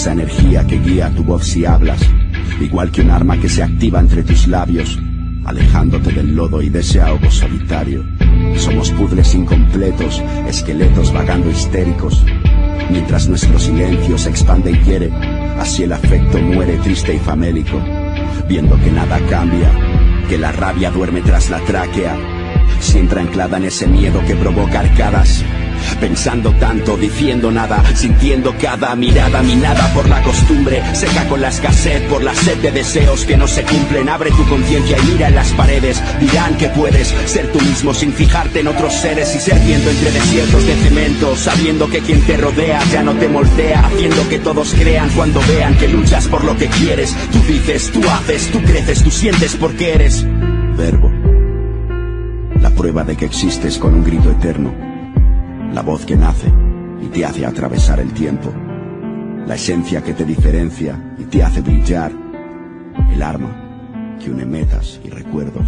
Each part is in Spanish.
esa energía que guía tu voz si hablas, igual que un arma que se activa entre tus labios, alejándote del lodo y de ese ahogo solitario. Somos puzzles incompletos, esqueletos vagando histéricos, mientras nuestro silencio se expande y quiere. Así el afecto muere triste y famélico, viendo que nada cambia, que la rabia duerme tras la tráquea, siempre anclada en ese miedo que provoca arcadas. Pensando tanto, diciendo nada, sintiendo cada mirada minada por la costumbre, seca con la escasez, por la sed de deseos que no se cumplen. Abre tu conciencia y mira en las paredes. Dirán que puedes ser tú mismo sin fijarte en otros seres y ser viento entre desiertos de cemento, sabiendo que quien te rodea ya no te moldea, haciendo que todos crean cuando vean que luchas por lo que quieres. Tú dices, tú haces, tú creces, tú sientes porque eres verbo, la prueba de que existes con un grito eterno. La voz que nace y te hace atravesar el tiempo, la esencia que te diferencia y te hace brillar, el arma que une metas y recuerdos.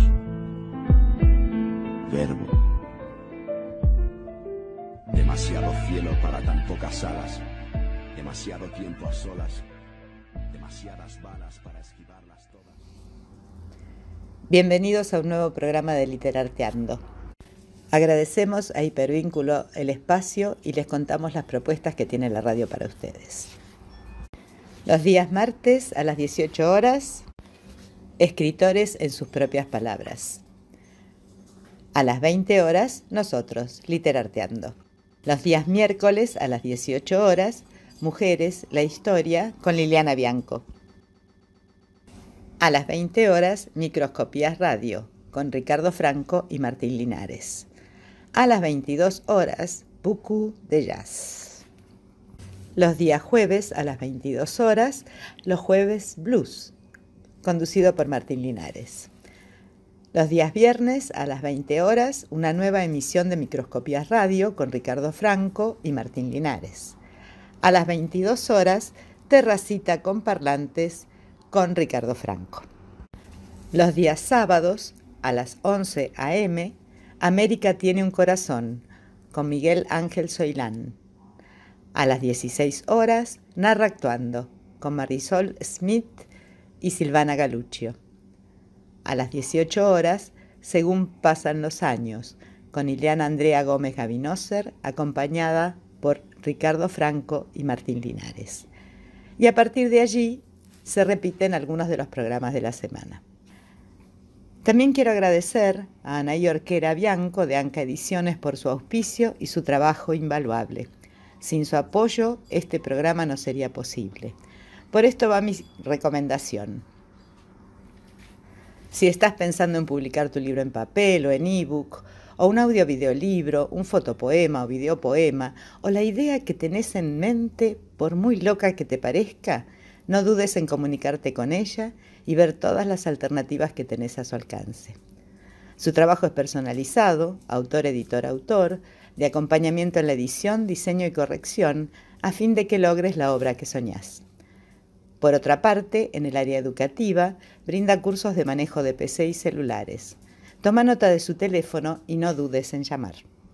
Verbo. Demasiado cielo para tan pocas alas, demasiado tiempo a solas, demasiadas balas para esquivarlas todas. Bienvenidos a un nuevo programa de Literarteando. Agradecemos a Hipervínculo el espacio y les contamos las propuestas que tiene la radio para ustedes. Los días martes a las 18 horas, escritores en sus propias palabras. A las 20 horas, nosotros, Literarteando. Los días miércoles a las 18 horas, Mujeres, la historia, con Liliana Bianco. A las 20 horas, Microscopías Radio, con Ricardo Franco y Martín Linares. A las 22 horas, Buku de Jazz. Los días jueves a las 22 horas, Los Jueves Blues, conducido por Martín Linares. Los días viernes a las 20 horas, una nueva emisión de Microscopías Radio con Ricardo Franco y Martín Linares. A las 22 horas, Terracita con Parlantes con Ricardo Franco. Los días sábados a las 11 a.m., América tiene un corazón, con Miguel Ángel Soilán. A las 16 horas, Narra Actuando, con Marisol Smith y Silvana Galuccio. A las 18 horas, Según pasan los años, con Ileana Andrea Gómez Gavinoser, acompañada por Ricardo Franco y Martín Linares. Y a partir de allí, se repiten algunos de los programas de la semana. También quiero agradecer a Anaí Orquera Bianco de Anca Ediciones por su auspicio y su trabajo invaluable. Sin su apoyo, este programa no sería posible. Por esto va mi recomendación. Si estás pensando en publicar tu libro en papel o en ebook, o un audio-videolibro, un fotopoema o videopoema, o la idea que tenés en mente, por muy loca que te parezca, no dudes en comunicarte con ella y ver todas las alternativas que tenés a su alcance. Su trabajo es personalizado, autor, editor, autor, de acompañamiento en la edición, diseño y corrección, a fin de que logres la obra que soñás. Por otra parte, en el área educativa, brinda cursos de manejo de PC y celulares. Toma nota de su teléfono y no dudes en llamar.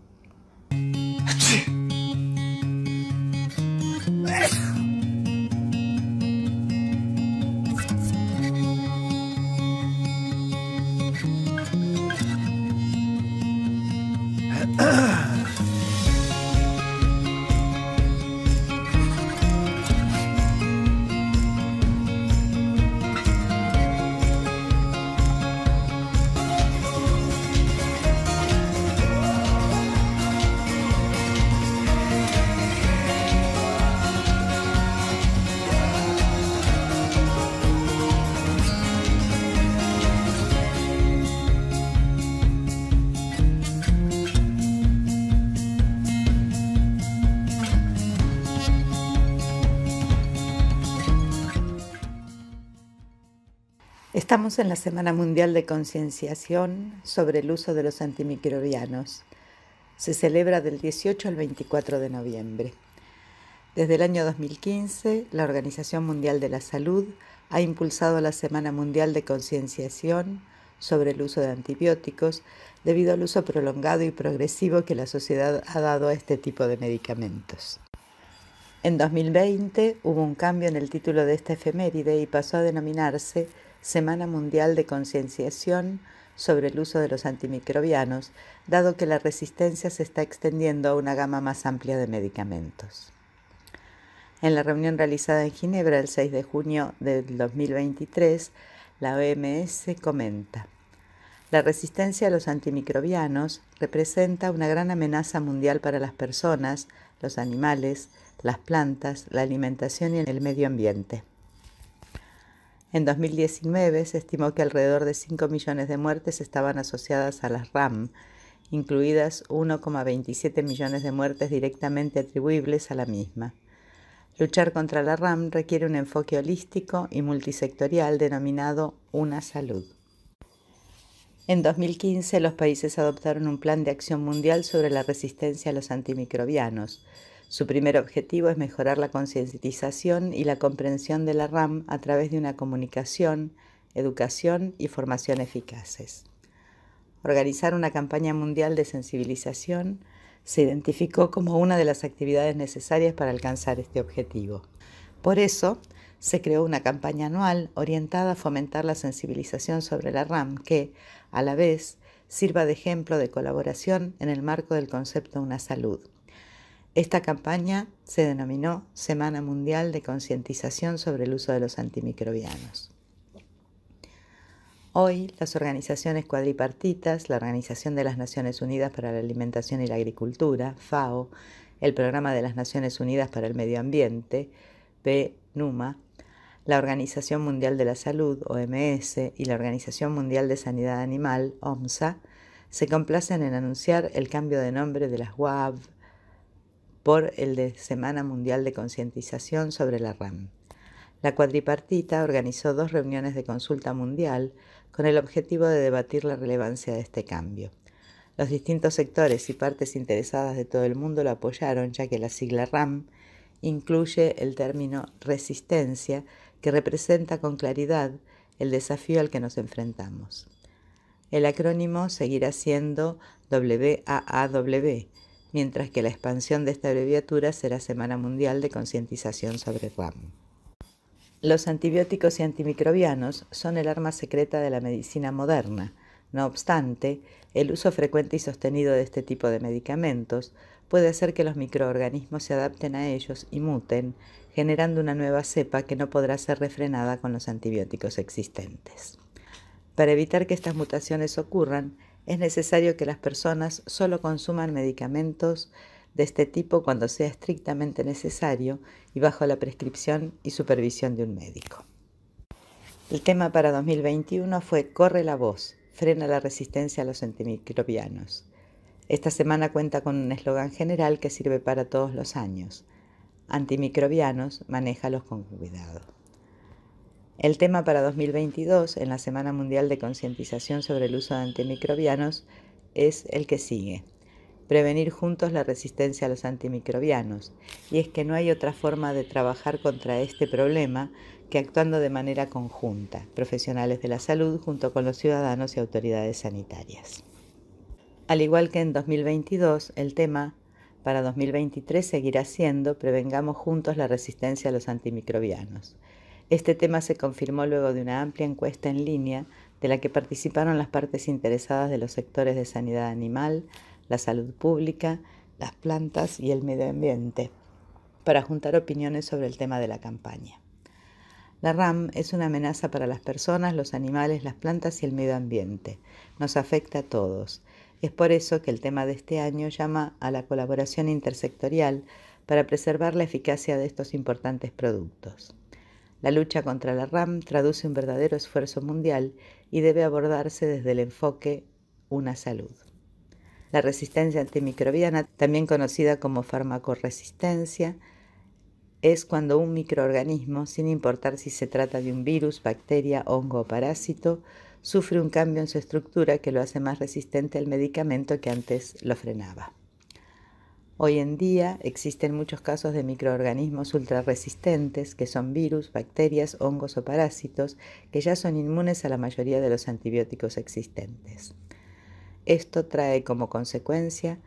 Estamos en la Semana Mundial de Concienciación sobre el uso de los antimicrobianos. Se celebra del 18 al 24 de noviembre. Desde el año 2015, la Organización Mundial de la Salud ha impulsado la Semana Mundial de Concienciación sobre el uso de antibióticos debido al uso prolongado y progresivo que la sociedad ha dado a este tipo de medicamentos. En 2020 hubo un cambio en el título de esta efeméride y pasó a denominarse Semana Mundial de Concienciación sobre el uso de los antimicrobianos, dado que la resistencia se está extendiendo a una gama más amplia de medicamentos. En la reunión realizada en Ginebra el 6 de junio del 2023, la OMS comenta: la resistencia a los antimicrobianos representa una gran amenaza mundial para las personas, los animales, las plantas, la alimentación y el medio ambiente. En 2019 se estimó que alrededor de 5 millones de muertes estaban asociadas a las RAM, incluidas 1,27 millones de muertes directamente atribuibles a la misma. Luchar contra la RAM requiere un enfoque holístico y multisectorial denominado Una Salud. En 2015 los países adoptaron un plan de acción mundial sobre la resistencia a los antimicrobianos. Su primer objetivo es mejorar la concientización y la comprensión de la RAM a través de una comunicación, educación y formación eficaces. Organizar una campaña mundial de sensibilización se identificó como una de las actividades necesarias para alcanzar este objetivo. Por eso, se creó una campaña anual orientada a fomentar la sensibilización sobre la RAM que, a la vez, sirva de ejemplo de colaboración en el marco del concepto Una Salud. Esta campaña se denominó Semana Mundial de Concientización sobre el uso de los antimicrobianos. Hoy, las organizaciones cuadripartitas, la Organización de las Naciones Unidas para la Alimentación y la Agricultura, FAO, el Programa de las Naciones Unidas para el Medio Ambiente, PNUMA, la Organización Mundial de la Salud, OMS, y la Organización Mundial de Sanidad Animal, OMSA, se complacen en anunciar el cambio de nombre de las WAV por el de Semana Mundial de Concientización sobre la RAM. La cuadripartita organizó 2 reuniones de consulta mundial con el objetivo de debatir la relevancia de este cambio. Los distintos sectores y partes interesadas de todo el mundo lo apoyaron, ya que la sigla RAM incluye el término resistencia, que representa con claridad el desafío al que nos enfrentamos. El acrónimo seguirá siendo WAAW, mientras que la expansión de esta abreviatura será Semana Mundial de Concientización sobre RAM. Los antibióticos y antimicrobianos son el arma secreta de la medicina moderna. No obstante, el uso frecuente y sostenido de este tipo de medicamentos puede hacer que los microorganismos se adapten a ellos y muten, generando una nueva cepa que no podrá ser refrenada con los antibióticos existentes. Para evitar que estas mutaciones ocurran, es necesario que las personas solo consuman medicamentos de este tipo cuando sea estrictamente necesario y bajo la prescripción y supervisión de un médico. El tema para 2021 fue Corre la voz, frena la resistencia a los antimicrobianos. Esta semana cuenta con un eslogan general que sirve para todos los años: antimicrobianos, manéjalos con cuidado. El tema para 2022 en la Semana Mundial de Concientización sobre el uso de antimicrobianos es el que sigue: prevenir juntos la resistencia a los antimicrobianos, y es que no hay otra forma de trabajar contra este problema que actuando de manera conjunta, profesionales de la salud junto con los ciudadanos y autoridades sanitarias. Al igual que en 2022, el tema para 2023 seguirá siendo Prevengamos juntos la resistencia a los antimicrobianos. Este tema se confirmó luego de una amplia encuesta en línea de la que participaron las partes interesadas de los sectores de sanidad animal, la salud pública, las plantas y el medio ambiente, para juntar opiniones sobre el tema de la campaña. La RAM es una amenaza para las personas, los animales, las plantas y el medio ambiente. Nos afecta a todos. Es por eso que el tema de este año llama a la colaboración intersectorial para preservar la eficacia de estos importantes productos. La lucha contra la RAM traduce un verdadero esfuerzo mundial y debe abordarse desde el enfoque Una Salud. La resistencia antimicrobiana, también conocida como farmacoresistencia, es cuando un microorganismo, sin importar si se trata de un virus, bacteria, hongo o parásito, sufre un cambio en su estructura que lo hace más resistente al medicamento que antes lo frenaba. Hoy en día existen muchos casos de microorganismos ultrarresistentes, que son virus, bacterias, hongos o parásitos, que ya son inmunes a la mayoría de los antibióticos existentes. Esto trae como consecuencia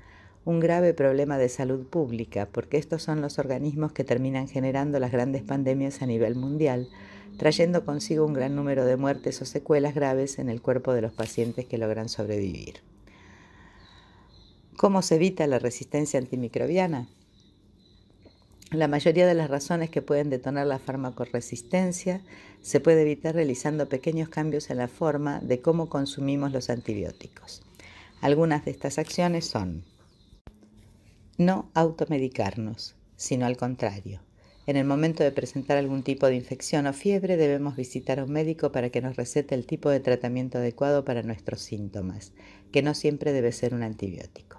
un grave problema de salud pública, porque estos son los organismos que terminan generando las grandes pandemias a nivel mundial, trayendo consigo un gran número de muertes o secuelas graves en el cuerpo de los pacientes que logran sobrevivir. ¿Cómo se evita la resistencia antimicrobiana? La mayoría de las razones que pueden detonar la farmacoresistencia se puede evitar realizando pequeños cambios en la forma de cómo consumimos los antibióticos. Algunas de estas acciones son: no automedicarnos, sino al contrario. En el momento de presentar algún tipo de infección o fiebre, debemos visitar a un médico para que nos recete el tipo de tratamiento adecuado para nuestros síntomas, que no siempre debe ser un antibiótico.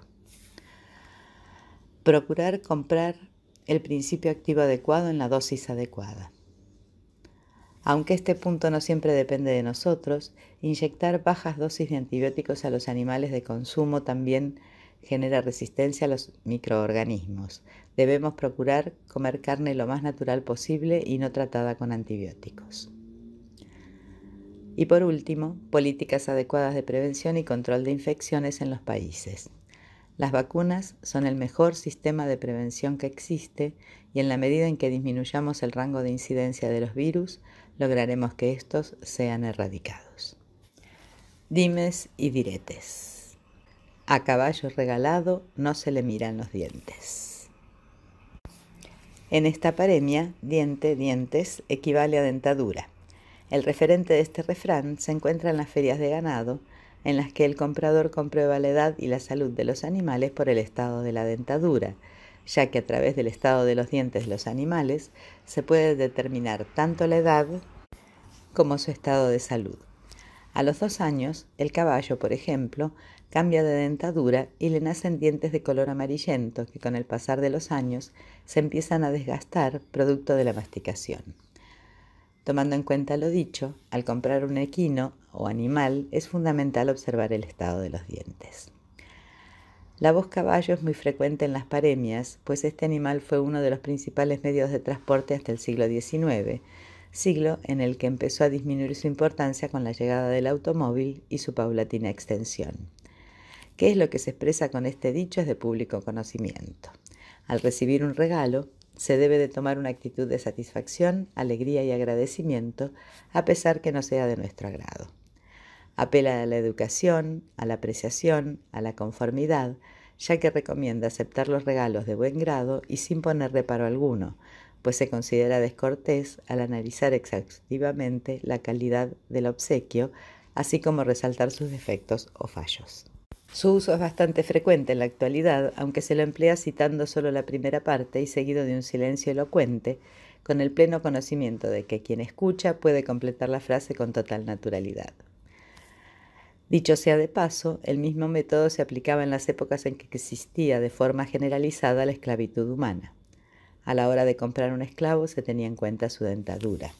Procurar comprar el principio activo adecuado en la dosis adecuada. Aunque este punto no siempre depende de nosotros, inyectar bajas dosis de antibióticos a los animales de consumo también genera resistencia a los microorganismos. Debemos procurar comer carne lo más natural posible y no tratada con antibióticos. Y por último, políticas adecuadas de prevención y control de infecciones en los países. Las vacunas son el mejor sistema de prevención que existe y en la medida en que disminuyamos el rango de incidencia de los virus, lograremos que estos sean erradicados. Dimes y diretes. A caballo regalado no se le miran los dientes. En esta paremia, diente, dientes equivale a dentadura. El referente de este refrán se encuentra en las ferias de ganado, en las que el comprador comprueba la edad y la salud de los animales por el estado de la dentadura, ya que a través del estado de los dientes de los animales se puede determinar tanto la edad como su estado de salud. A los 2 años, el caballo, por ejemplo, cambia de dentadura y le nacen dientes de color amarillento que con el pasar de los años se empiezan a desgastar producto de la masticación. Tomando en cuenta lo dicho, al comprar un equino o animal es fundamental observar el estado de los dientes. La voz caballo es muy frecuente en las paremias, pues este animal fue uno de los principales medios de transporte hasta el siglo XIX, siglo en el que empezó a disminuir su importancia con la llegada del automóvil y su paulatina extensión. ¿Qué es lo que se expresa con este dicho? Es de público conocimiento. Al recibir un regalo, se debe de tomar una actitud de satisfacción, alegría y agradecimiento, a pesar que no sea de nuestro agrado. Apela a la educación, a la apreciación, a la conformidad, ya que recomienda aceptar los regalos de buen grado y sin poner reparo alguno, pues se considera descortés al analizar exhaustivamente la calidad del obsequio, así como resaltar sus defectos o fallos. Su uso es bastante frecuente en la actualidad, aunque se lo emplea citando solo la primera parte y seguido de un silencio elocuente, con el pleno conocimiento de que quien escucha puede completar la frase con total naturalidad. Dicho sea de paso, el mismo método se aplicaba en las épocas en que existía de forma generalizada la esclavitud humana. A la hora de comprar un esclavo se tenía en cuenta su dentadura.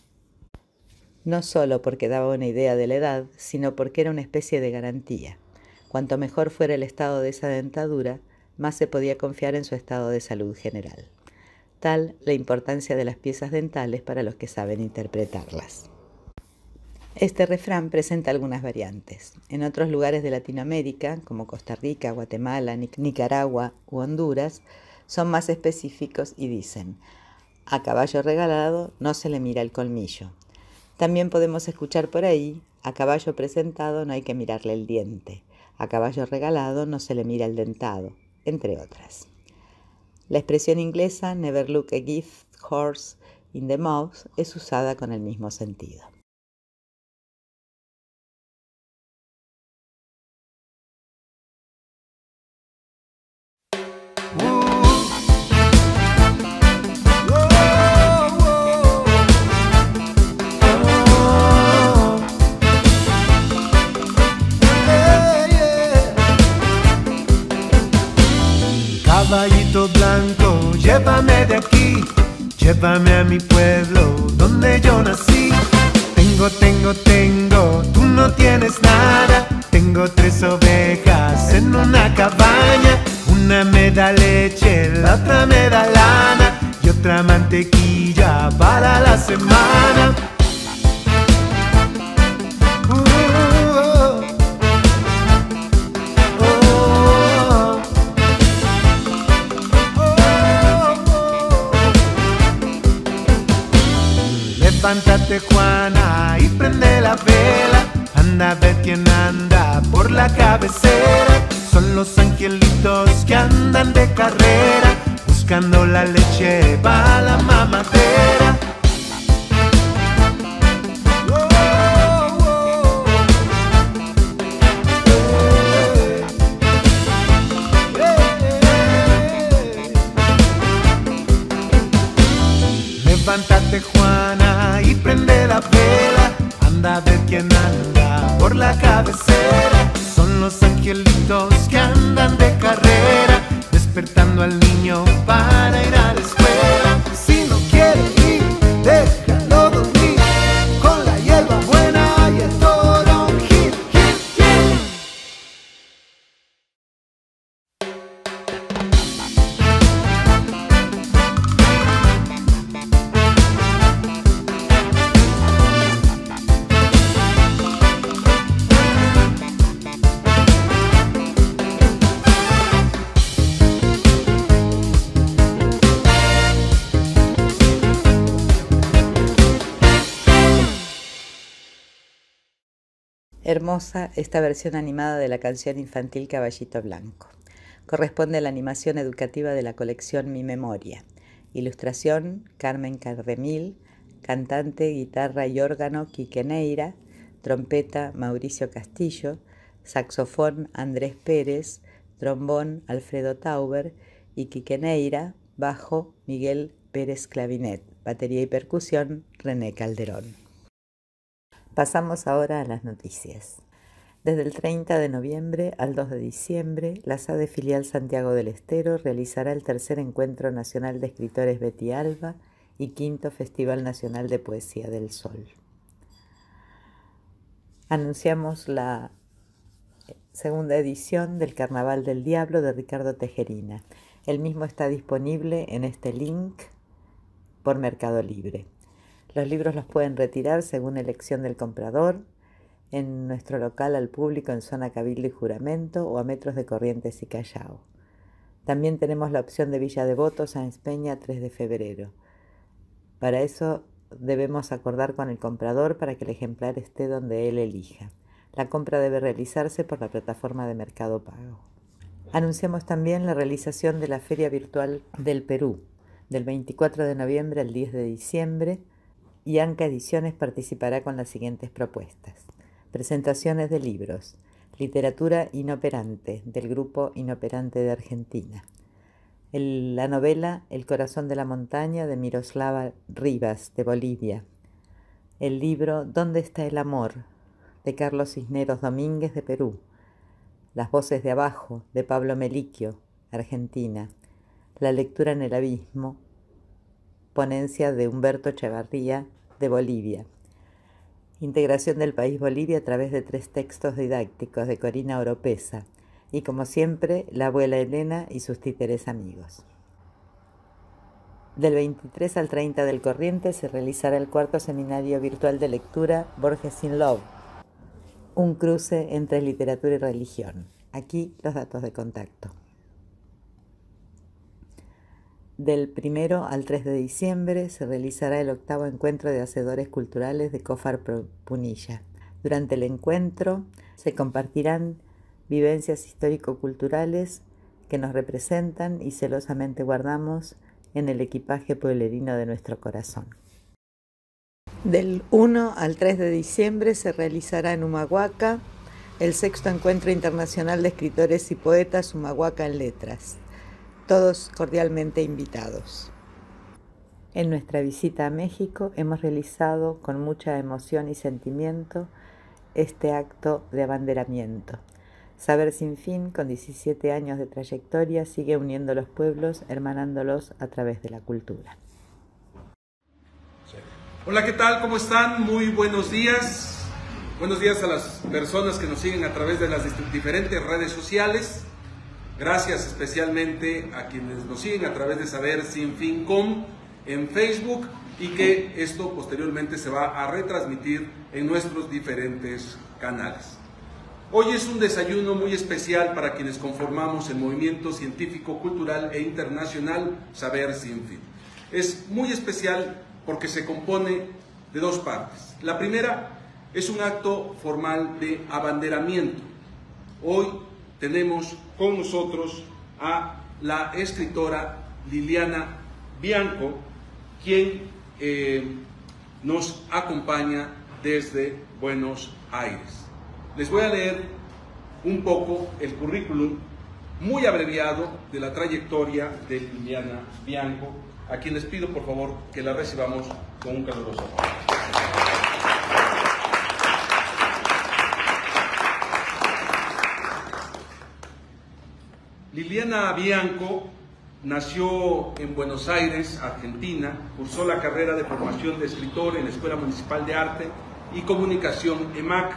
No solo porque daba una idea de la edad, sino porque era una especie de garantía. Cuanto mejor fuera el estado de esa dentadura, más se podía confiar en su estado de salud general. Tal la importancia de las piezas dentales para los que saben interpretarlas. Este refrán presenta algunas variantes. En otros lugares de Latinoamérica, como Costa Rica, Guatemala, Nicaragua u Honduras, son más específicos y dicen: a caballo regalado no se le mira el colmillo. También podemos escuchar por ahí: a caballo presentado no hay que mirarle el diente. A caballo regalado no se le mira el dentado, entre otras. La expresión inglesa never look a gift horse in the mouth es usada con el mismo sentido. Caballito blanco, llévame de aquí, llévame a mi pueblo donde yo nací. Tengo, tú no tienes nada. Tengo 3 ovejas en una cabaña. Una me da leche, la otra me da lana y otra mantequilla para la semana. Levántate Juana y prende la vela, anda a ver quién anda por la cabecera. Son los angelitos que andan de carrera, buscando la leche para la mamadera. Levántate Juana y prende la vela, anda a ver quién anda por la cabecera. Son los angelitos que andan de carrera, despertando al niño para ir a la escuela. Si no quiere ir, déjalo dormir, con la hierba buena y el toronjil. Hermosa esta versión animada de la canción infantil Caballito Blanco. Corresponde a la animación educativa de la colección Mi Memoria. Ilustración Carmen Cardemil, cantante, guitarra y órgano Quique Neira, trompeta Mauricio Castillo, saxofón Andrés Pérez, trombón Alfredo Tauber y Quique Neira, bajo Miguel Pérez Clavinet, batería y percusión René Calderón. Pasamos ahora a las noticias. Desde el 30 de noviembre al 2 de diciembre, la SADE Filial Santiago del Estero realizará el tercer Encuentro Nacional de Escritores Betty Alba y quinto Festival Nacional de Poesía del Sol. Anunciamos la segunda edición del Carnaval del Diablo de Ricardo Tejerina. El mismo está disponible en este link por Mercado Libre. Los libros los pueden retirar según elección del comprador en nuestro local al público en zona Cabildo y Juramento o a metros de Corrientes y Callao. También tenemos la opción de Villa Devoto, Sáenz Peña, 3 de febrero. Para eso debemos acordar con el comprador para que el ejemplar esté donde él elija. La compra debe realizarse por la plataforma de Mercado Pago. Anunciamos también la realización de la Feria Virtual del Perú, del 24 de noviembre al 10 de diciembre, y Anca Ediciones participará con las siguientes propuestas. Presentaciones de libros. Literatura inoperante, del grupo Inoperante de Argentina. La novela El corazón de la montaña, de Miroslava Rivas, de Bolivia. El libro ¿Dónde está el amor?, de Carlos Cisneros Domínguez, de Perú. Las voces de abajo, de Pablo Meliquio, Argentina. La lectura en el abismo, ponencia de Humberto Echevarría, de Bolivia. Integración del país Bolivia a través de 3 textos didácticos, de Corina Oropesa. Y como siempre, la abuela Elena y sus títeres amigos. Del 23 al 30 del Corriente se realizará el 4º seminario virtual de lectura Borges in Love, un cruce entre literatura y religión. Aquí los datos de contacto. Del 1 al 3 de diciembre se realizará el 8º encuentro de hacedores culturales de Cofar Punilla. Durante el encuentro se compartirán vivencias histórico-culturales que nos representan y celosamente guardamos en el equipaje pueblerino de nuestro corazón. Del 1 al 3 de diciembre se realizará en Humahuaca el 6º Encuentro Internacional de Escritores y Poetas Humahuaca en Letras. Todos cordialmente invitados. En nuestra visita a México hemos realizado con mucha emoción y sentimiento este acto de abanderamiento. Saber Sin Fin, con 17 años de trayectoria, sigue uniendo los pueblos, hermanándolos a través de la cultura. Hola, ¿qué tal? ¿Cómo están? Muy buenos días. Buenos días a las personas que nos siguen a través de las diferentes redes sociales. Gracias especialmente a quienes nos siguen a través de Saber Sin Fin en Facebook, y que esto posteriormente se va a retransmitir en nuestros diferentes canales. Hoy es un desayuno muy especial para quienes conformamos el movimiento científico, cultural e internacional Saber Sin Fin. Es muy especial porque se compone de dos partes. La primera es un acto formal de abanderamiento. Hoy tenemos con nosotros a la escritora Liliana Bianco, quien nos acompaña desde Buenos Aires. Les voy a leer un poco el currículum muy abreviado de la trayectoria de Liliana Bianco, a quien les pido por favor que la recibamos con un caluroso aplauso. Liliana Bianco nació en Buenos Aires, Argentina, cursó la carrera de formación de escritor en la Escuela Municipal de Arte y Comunicación EMAC,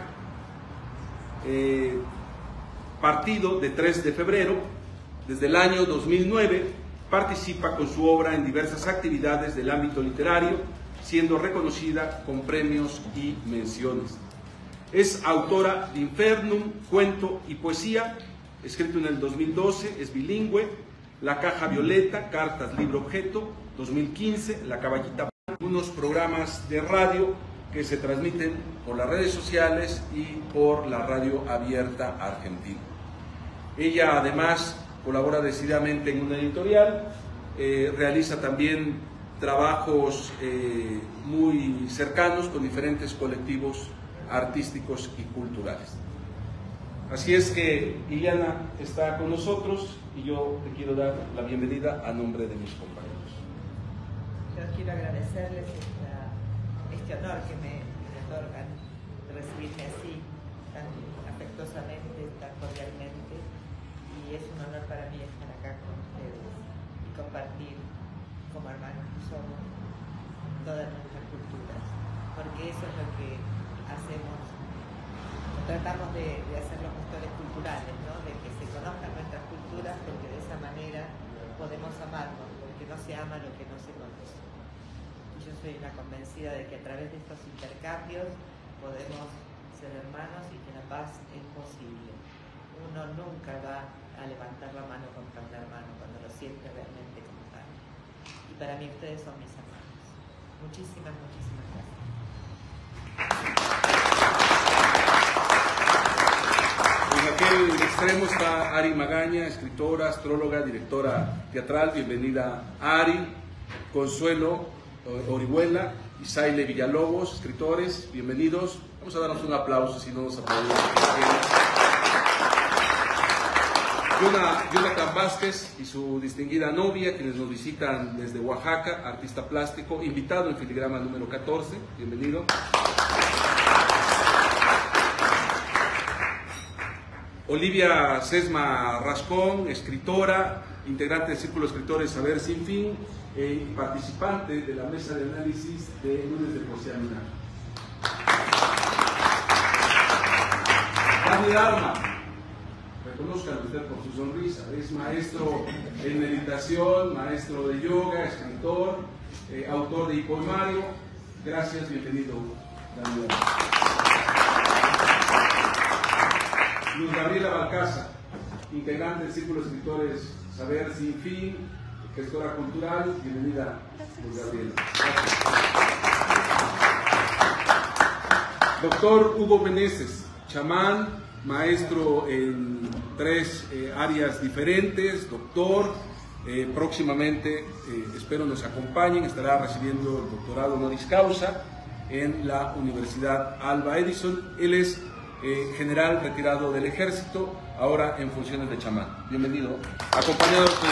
partido de 3 de febrero. Desde el año 2009 participa con su obra en diversas actividades del ámbito literario, siendo reconocida con premios y menciones. Es autora de Infernum, cuento y poesía, escrito en el 2012, es bilingüe. La Caja Violeta, Cartas, Libro, Objeto, 2015, La Caballita, unos programas de radio que se transmiten por las redes sociales y por la Radio Abierta Argentina. Ella además colabora decididamente en una editorial, realiza también trabajos muy cercanos con diferentes colectivos artísticos y culturales. Así es que Liliana está con nosotros y yo te quiero dar la bienvenida a nombre de mis compañeros. Yo quiero agradecerles este honor que me otorgan de recibirme así, tan afectuosamente, tan cordialmente, y es un honor para mí estar acá con ustedes y compartir como hermanos que somos todas nuestras culturas, porque eso es lo que hacemos. Tratamos de hacer los gestores culturales, ¿no? De que se conozcan nuestras culturas, porque de esa manera podemos amarnos, porque no se ama lo que no se conoce. Y yo soy una convencida de que a través de estos intercambios podemos ser hermanos y que la paz es posible. Uno nunca va a levantar la mano contra un hermano cuando lo siente realmente como tal. Y para mí ustedes son mis hermanos. Muchísimas, muchísimas gracias. En aquel extremo está Ari Magaña, escritora, astróloga, directora teatral. Bienvenida Ari. Consuelo Orihuela y Saile Villalobos, escritores. Bienvenidos. Vamos a darnos un aplauso si no nos aplaudimos. Jonathan Vázquez y su distinguida novia, quienes nos visitan desde Oaxaca, artista plástico, invitado en filigrama número 14. Bienvenido. Olivia Sesma Rascón, escritora, integrante del Círculo de Escritores Saber Sin Fin y participante de la mesa de análisis de Lunes de Poesía Lunar. Dani Arma, reconozcan usted por su sonrisa, es maestro en meditación, maestro de yoga, escritor, autor de poemario. Gracias, bienvenido, Dani Arma. Luz Gabriela Balcaza, integrante del Círculo de Escritores Saber Sin Fin, gestora cultural. Bienvenida, Luz Gabriela. Gracias. Doctor Hugo Meneses, chamán, maestro en 3 áreas diferentes, doctor. Próximamente, espero nos acompañen, estará recibiendo el doctorado honoris causa en la Universidad Alba Edison. Él es general retirado del ejército, ahora en funciones de chamán. Bienvenido, acompañado por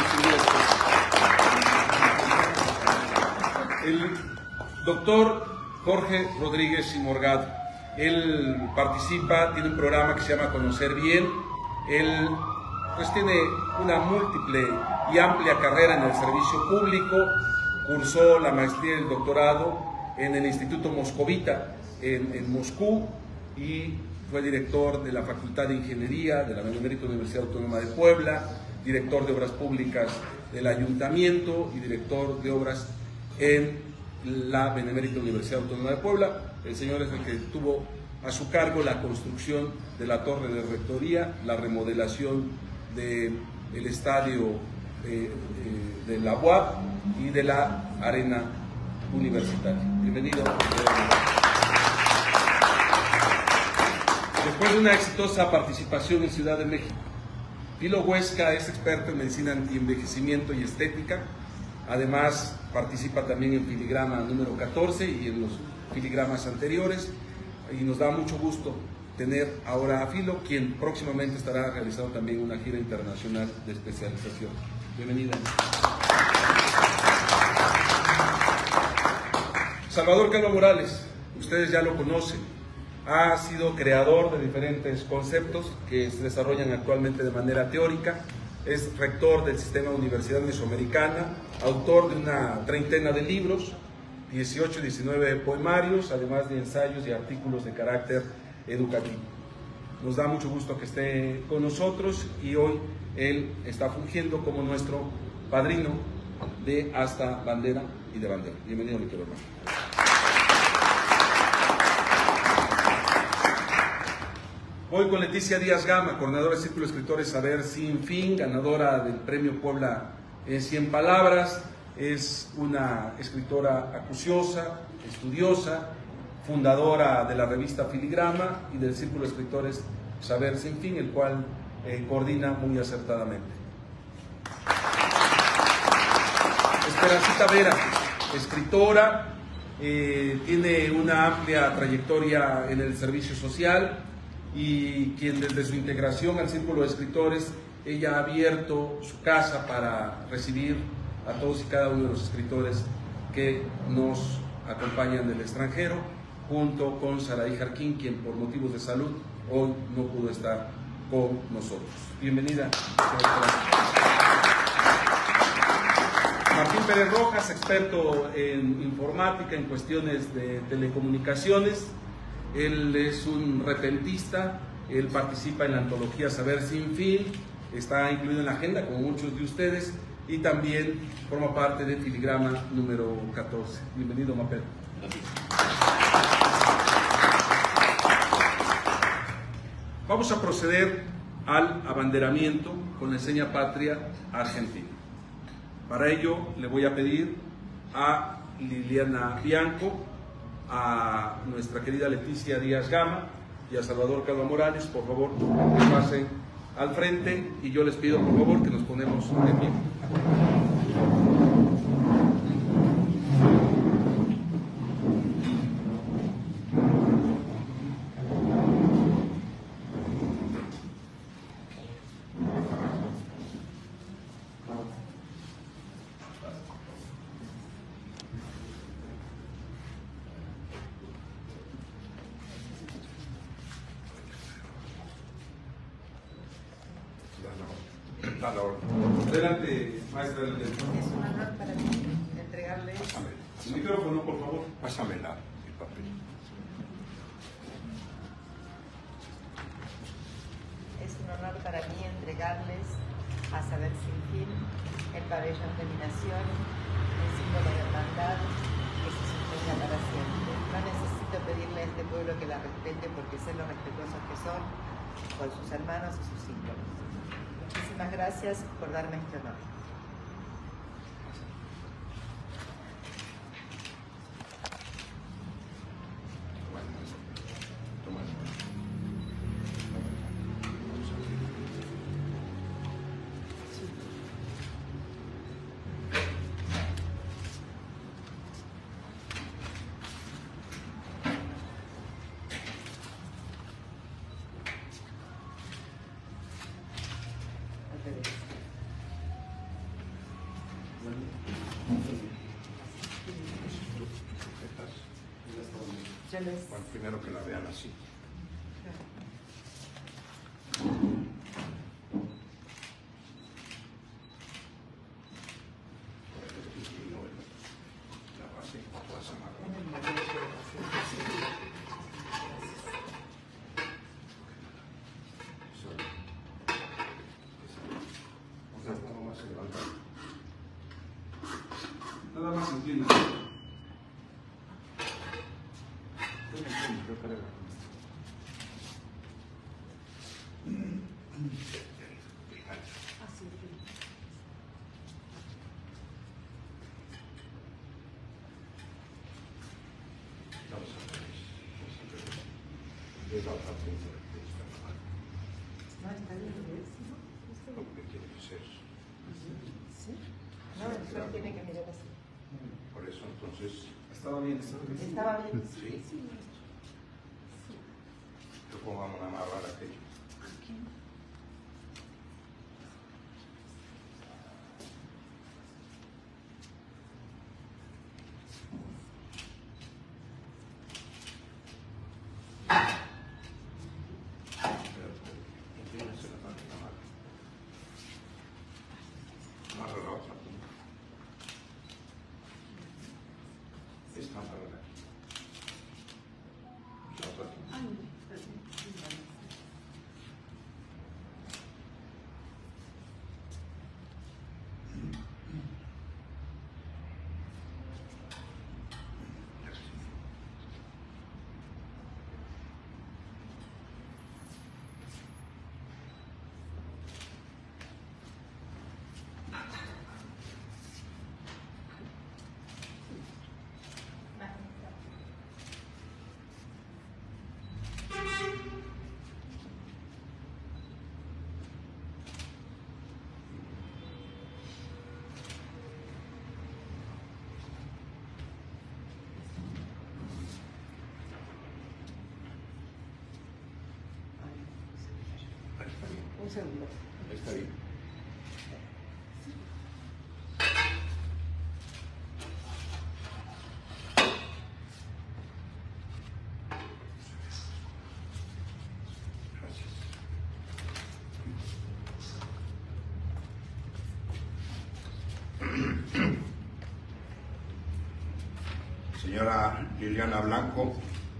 el doctor Jorge Rodríguez y Morgado. Él participa, tiene un programa que se llama Conocer Bien. Él pues tiene una múltiple y amplia carrera en el servicio público, cursó la maestría y el doctorado en el Instituto Moscovita en Moscú y fue director de la Facultad de Ingeniería de la Benemérita Universidad Autónoma de Puebla, director de Obras Públicas del Ayuntamiento y director de Obras en la Benemérita Universidad Autónoma de Puebla. El señor es el que tuvo a su cargo la construcción de la torre de rectoría, la remodelación del estadio de la UAP y de la arena universitario. Bienvenido. Después de una exitosa participación en Ciudad de México, Filo Huesca es experto en medicina antienvejecimiento y estética. Además, participa también en Filigrama número 14 y en los filigramas anteriores. Y nos da mucho gusto tener ahora a Filo, quien próximamente estará realizando también una gira internacional de especialización. Bienvenida. Salvador Calvo Morales, ustedes ya lo conocen, ha sido creador de diferentes conceptos que se desarrollan actualmente de manera teórica, es rector del Sistema de Universidad Mesoamericana, autor de una treintena de libros, 18 y 19 poemarios, además de ensayos y artículos de carácter educativo. Nos da mucho gusto que esté con nosotros y hoy él está fungiendo como nuestro padrino de Hasta Bandera y de Bandera. Bienvenido, mi querido hermano. Voy con Leticia Díaz Gama, coordinadora del Círculo de Escritores Saber Sin Fin, ganadora del Premio Puebla en 100 Palabras. Es una escritora acuciosa, estudiosa, fundadora de la revista Filigrama y del Círculo de Escritores Saber Sin Fin, el cual coordina muy acertadamente. Esperancita Vera, escritora, tiene una amplia trayectoria en el servicio social y quien desde su integración al Círculo de Escritores, ella ha abierto su casa para recibir a todos y cada uno de los escritores que nos acompañan del extranjero, junto con Saraí Jarquín, quien por motivos de salud hoy no pudo estar con nosotros. Bienvenida. Martín Pérez Rojas, experto en informática, en cuestiones de telecomunicaciones. Él es un repentista, él participa en la antología Saber Sin Fin, está incluido en la agenda como muchos de ustedes y también forma parte de Filigrama número 14. Bienvenido, Mapel. Vamos a proceder al abanderamiento con la seña patria argentina. Para ello le voy a pedir a Liliana Bianco, a nuestra querida Leticia Díaz Gama y a Salvador Calvo Morales, por favor, que pasen al frente y yo les pido, por favor, que nos ponemos de pie. Adelante, maestra. Es un honor para mí entregarles el micrófono, por favor. Pásamela, el papel. Es un honor para mí entregarles a Saber Sin Fin el pabellón de mi nación, el símbolo de hermandad que se sostenga para siempre. No necesito pedirle a este pueblo que la respete porque sé lo respetuosos que son con sus hermanos y sus símbolos. Muchísimas gracias por darme este honor. Bueno, primero que la vean así. La base, todas amarradas. O sea, nada más se levanta. Nada más inclina. Yo creo. la otra punta de que está mal. No, está bien. Lo que tiene que ser. ¿Sí? No, el sol tiene que mirar así. Por eso, entonces, Estaba bien, estaba bien. ¿Estaba bien? sí. ¿Cómo vamos a amarrar aquello? Inclínese la máquina, amarra la otra punta. Esta amarra aquí. La otra punta. Un segundo. Está bien. Gracias. Señora Liliana Blanco,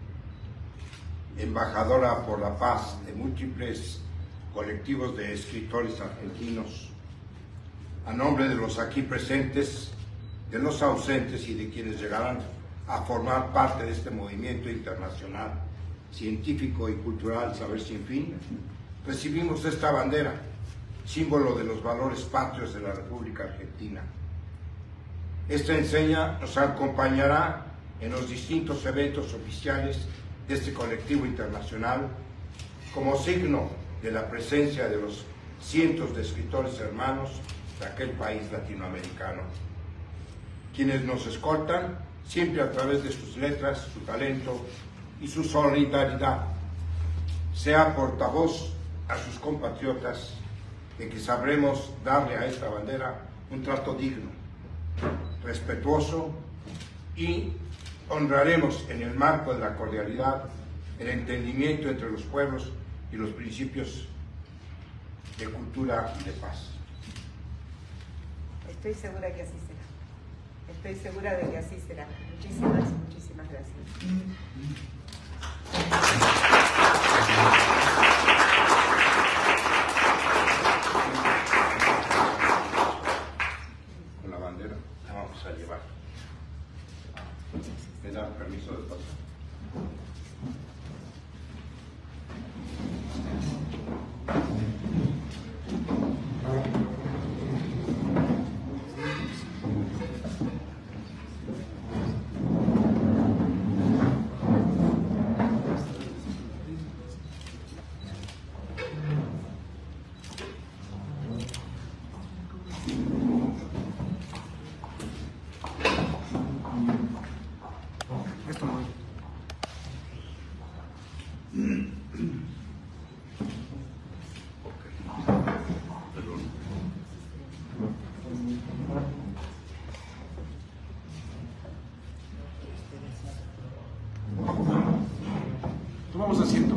embajadora por la paz de múltiples colectivos de escritores argentinos, a nombre de los aquí presentes, de los ausentes y de quienes llegarán a formar parte de este movimiento internacional, científico y cultural Saber Sin Fin, recibimos esta bandera, símbolo de los valores patrios de la República Argentina. Esta enseña nos acompañará en los distintos eventos oficiales de este colectivo internacional como signo de la presencia de los cientos de escritores hermanos de aquel país latinoamericano, quienes nos escoltan siempre a través de sus letras, su talento y su solidaridad. Sea portavoz a sus compatriotas de que sabremos darle a esta bandera un trato digno, respetuoso, y honraremos en el marco de la cordialidad, el entendimiento entre los pueblos y los principios de cultura y de paz. Estoy segura que así será. Estoy segura de que así será. Muchísimas, muchísimas gracias. Con la bandera la vamos a llevar. ¿Me dan permiso de pasar? Tomamos asiento.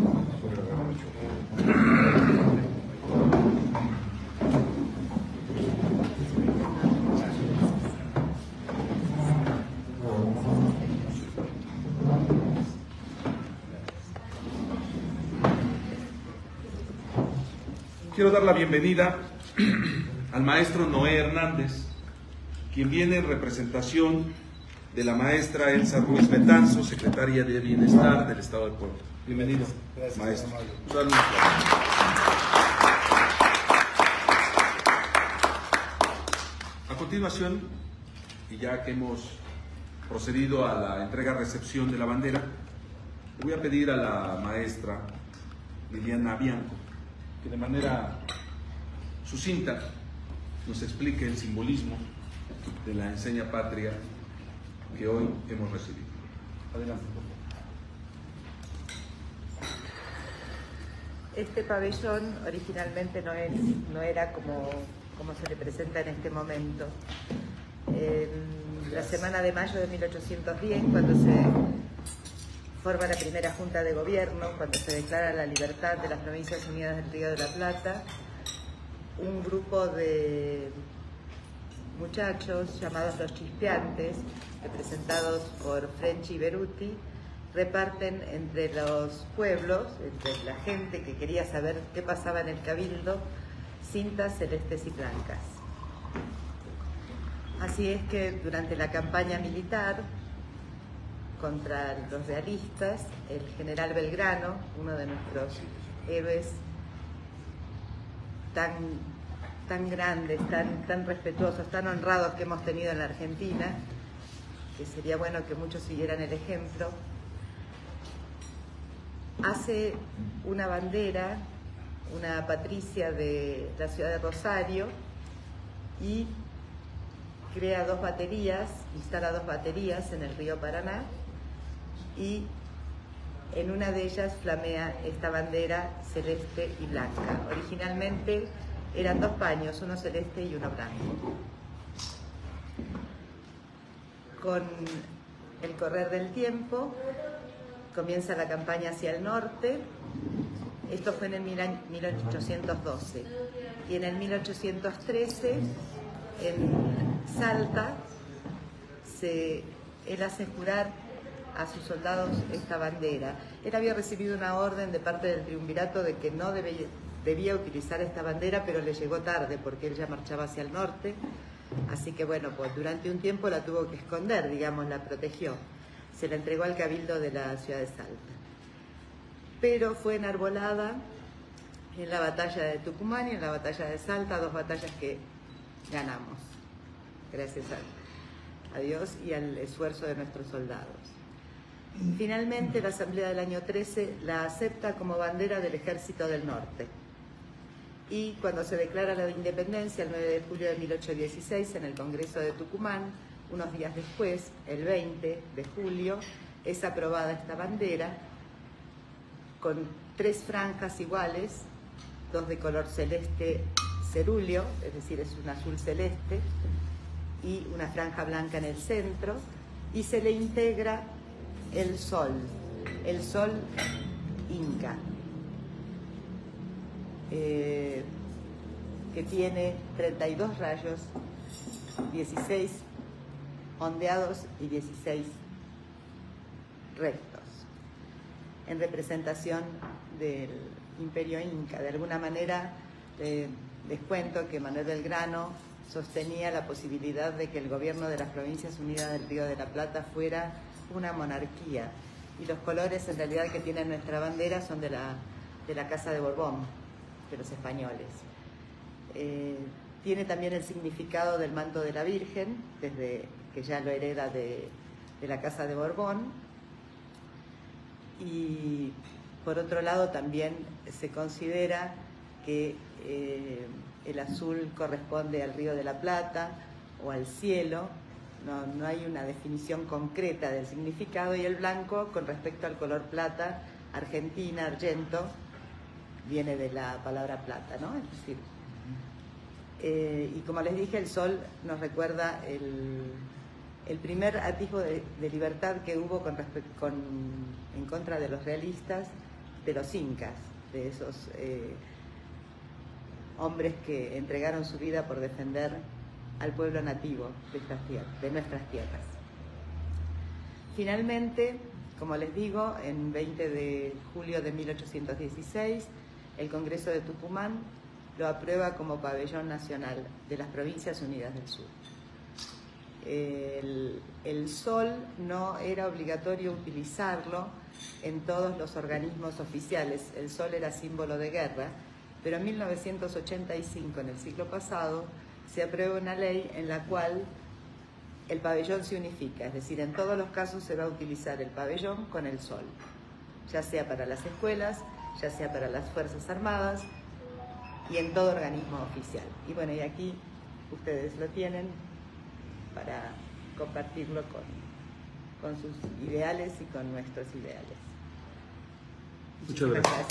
Quiero dar la bienvenida al maestro Noé Hernández, quien viene en representación de la maestra Elsa Ruiz Betanzo, secretaria de Bienestar del Estado de Puebla. Bienvenido, maestro. Saludos. A continuación, y ya que hemos procedido a la entrega-recepción de la bandera, le voy a pedir a la maestra Liliana Bianco, que de manera sucinta nos explique el simbolismo de la enseña patria que hoy hemos recibido. Adelante, por favor. Este pabellón originalmente no era como se le presenta en este momento. En la semana de mayo de 1810, cuando se forma la primera Junta de Gobierno, cuando se declara la libertad de las Provincias Unidas del Río de la Plata, un grupo de muchachos llamados los Chispeantes, representados por French y Beruti, reparten entre los pueblos, entre la gente que quería saber qué pasaba en el Cabildo, cintas celestes y blancas. Así es que durante la campaña militar contra los realistas, el general Belgrano, uno de nuestros héroes tan grandes, tan respetuosos, tan honrados que hemos tenido en la Argentina, que sería bueno que muchos siguieran el ejemplo, hace una bandera, una patricia de la ciudad de Rosario, y crea dos baterías, instala dos baterías en el río Paraná, y en una de ellas flamea esta bandera celeste y blanca. Originalmente eran dos paños, uno celeste y uno blanco. Con el correr del tiempo comienza la campaña hacia el norte. Esto fue en el 1812. Y en el 1813, en Salta, él hace jurar a sus soldados esta bandera. Él había recibido una orden de parte del triunvirato de que no debía utilizar esta bandera, pero le llegó tarde porque él ya marchaba hacia el norte. Así que bueno, pues durante un tiempo la tuvo que esconder, digamos, la protegió. Se la entregó al Cabildo de la ciudad de Salta. Pero fue enarbolada en la batalla de Tucumán y en la batalla de Salta, dos batallas que ganamos, gracias a Dios y al esfuerzo de nuestros soldados. Finalmente, la Asamblea del año 13 la acepta como bandera del Ejército del Norte. Y cuando se declara la independencia, el 9 de julio de 1816, en el Congreso de Tucumán, unos días después, el 20 de julio, es aprobada esta bandera con tres franjas iguales, dos de color celeste cerúleo, es decir, es un azul celeste, y una franja blanca en el centro, y se le integra el sol inca, que tiene 32 rayos, 16 ondeados y 16 rectos, en representación del Imperio Inca. De alguna manera, les cuento que Manuel Belgrano sostenía la posibilidad de que el gobierno de las Provincias Unidas del Río de la Plata fuera una monarquía, y los colores en realidad que tiene nuestra bandera son de la Casa de Borbón, de los españoles. Tiene también el significado del manto de la Virgen, desde que ya lo hereda de la Casa de Borbón, y por otro lado también se considera que el azul corresponde al Río de la Plata o al cielo. No hay una definición concreta del significado, y el blanco, con respecto al color plata, Argentina, argento, viene de la palabra plata, ¿no? Es decir, y como les dije, el sol nos recuerda el primer atisbo de libertad que hubo en contra de los realistas, de los incas, de esos hombres que entregaron su vida por defender al pueblo nativo de nuestras tierras. Finalmente, como les digo, en 20 de julio de 1816, el Congreso de Tucumán lo aprueba como pabellón nacional de las Provincias Unidas del Sur. El sol no era obligatorio utilizarlo en todos los organismos oficiales. El sol era símbolo de guerra, pero en 1985, en el siglo pasado, se aprueba una ley en la cual el pabellón se unifica, es decir, en todos los casos se va a utilizar el pabellón con el sol, ya sea para las escuelas, ya sea para las Fuerzas Armadas y en todo organismo oficial. Y bueno, y aquí ustedes lo tienen para compartirlo con sus ideales y con nuestros ideales. Muchas gracias.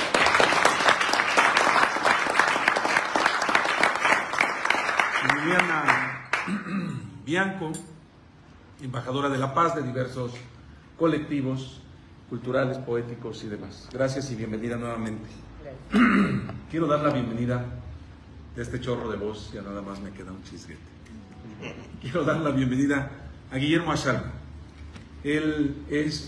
Liliana Bianco, embajadora de la paz de diversos colectivos culturales, poéticos y demás. Gracias y bienvenida nuevamente. Gracias. Quiero dar la bienvenida de este chorro de voz, ya nada más me queda un chisguete. Quiero dar la bienvenida a Guillermo Azalco. Él es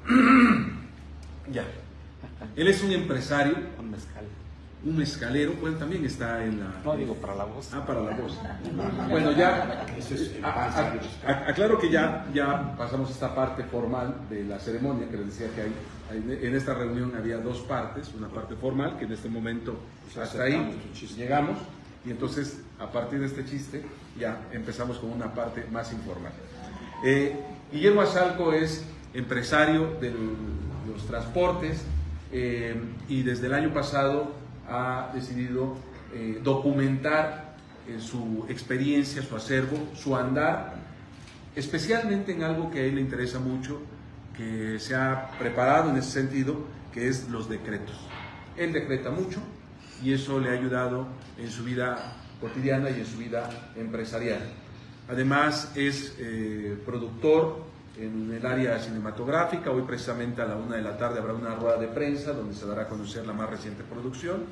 él es un empresario, un mezcalero. Bueno, también está en la... No, digo para la voz. Para la voz. Bueno, ya aclaro que ya pasamos esta parte formal de la ceremonia, que les decía que en esta reunión había dos partes, una parte formal, que en este momento hasta ahí llegamos, y entonces a partir de este chiste ya empezamos con una parte más informal. Guillermo Azalco es empresario de los transportes y desde el año pasado ha decidido documentar su experiencia, su acervo, su andar, especialmente en algo que a él le interesa mucho, que se ha preparado en ese sentido, que es los decretos. Él decreta mucho y eso le ha ayudado en su vida cotidiana y en su vida empresarial. Además es productor en el área cinematográfica. Hoy precisamente a la 1 de la tarde habrá una rueda de prensa donde se dará a conocer la más reciente producción,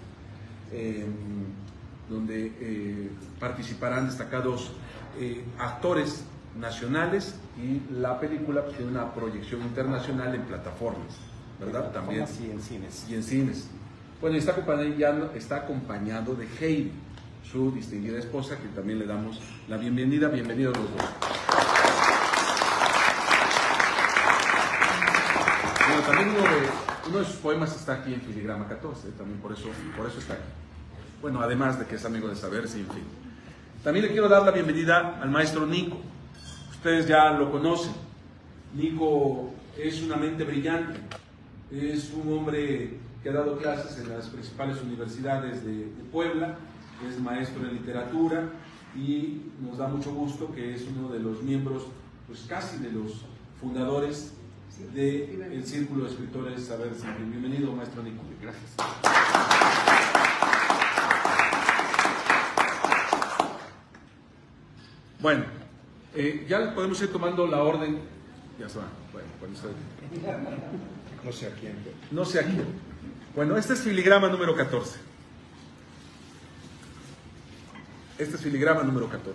donde participarán destacados actores nacionales, y la película tiene una proyección internacional en plataformas, ¿verdad? También. Sí, en cines. Y en cines. Bueno, está acompañado de Heidi, su distinguida esposa, que también le damos la bienvenida. Bienvenidos los dos. Bueno, también uno de sus poemas está aquí en Filigrama 14, también por eso está aquí. Bueno, además de que es amigo de Saber, sí, en fin. También le quiero dar la bienvenida al maestro Nico. Ustedes ya lo conocen. Nico es una mente brillante, es un hombre que ha dado clases en las principales universidades de Puebla, es maestro en literatura y nos da mucho gusto que es uno de los miembros, pues casi de los fundadores del Círculo de Escritores Saber Siempre. Bienvenido, maestro Nico. Gracias. Bueno, ya podemos ir tomando la orden. Ya se va. Bueno, cuando se... No sé a quién. No sé a quién. Bueno, este es filigrama número 14. Este es filigrama número 14.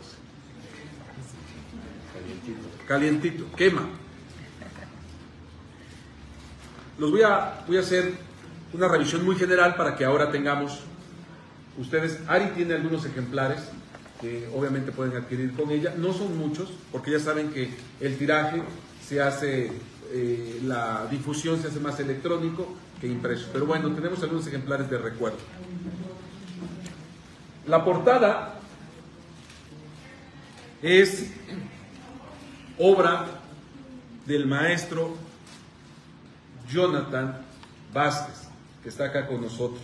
Calientito. Calientito, quema. Los voy a hacer una revisión muy general para que ahora tengamos ustedes. Ari tiene algunos ejemplares que obviamente pueden adquirir con ella. No son muchos, porque ya saben que el tiraje se hace, la difusión se hace más electrónico que impreso. Pero bueno, tenemos algunos ejemplares de recuerdo. La portada es obra del maestro Jonathan Vázquez, que está acá con nosotros.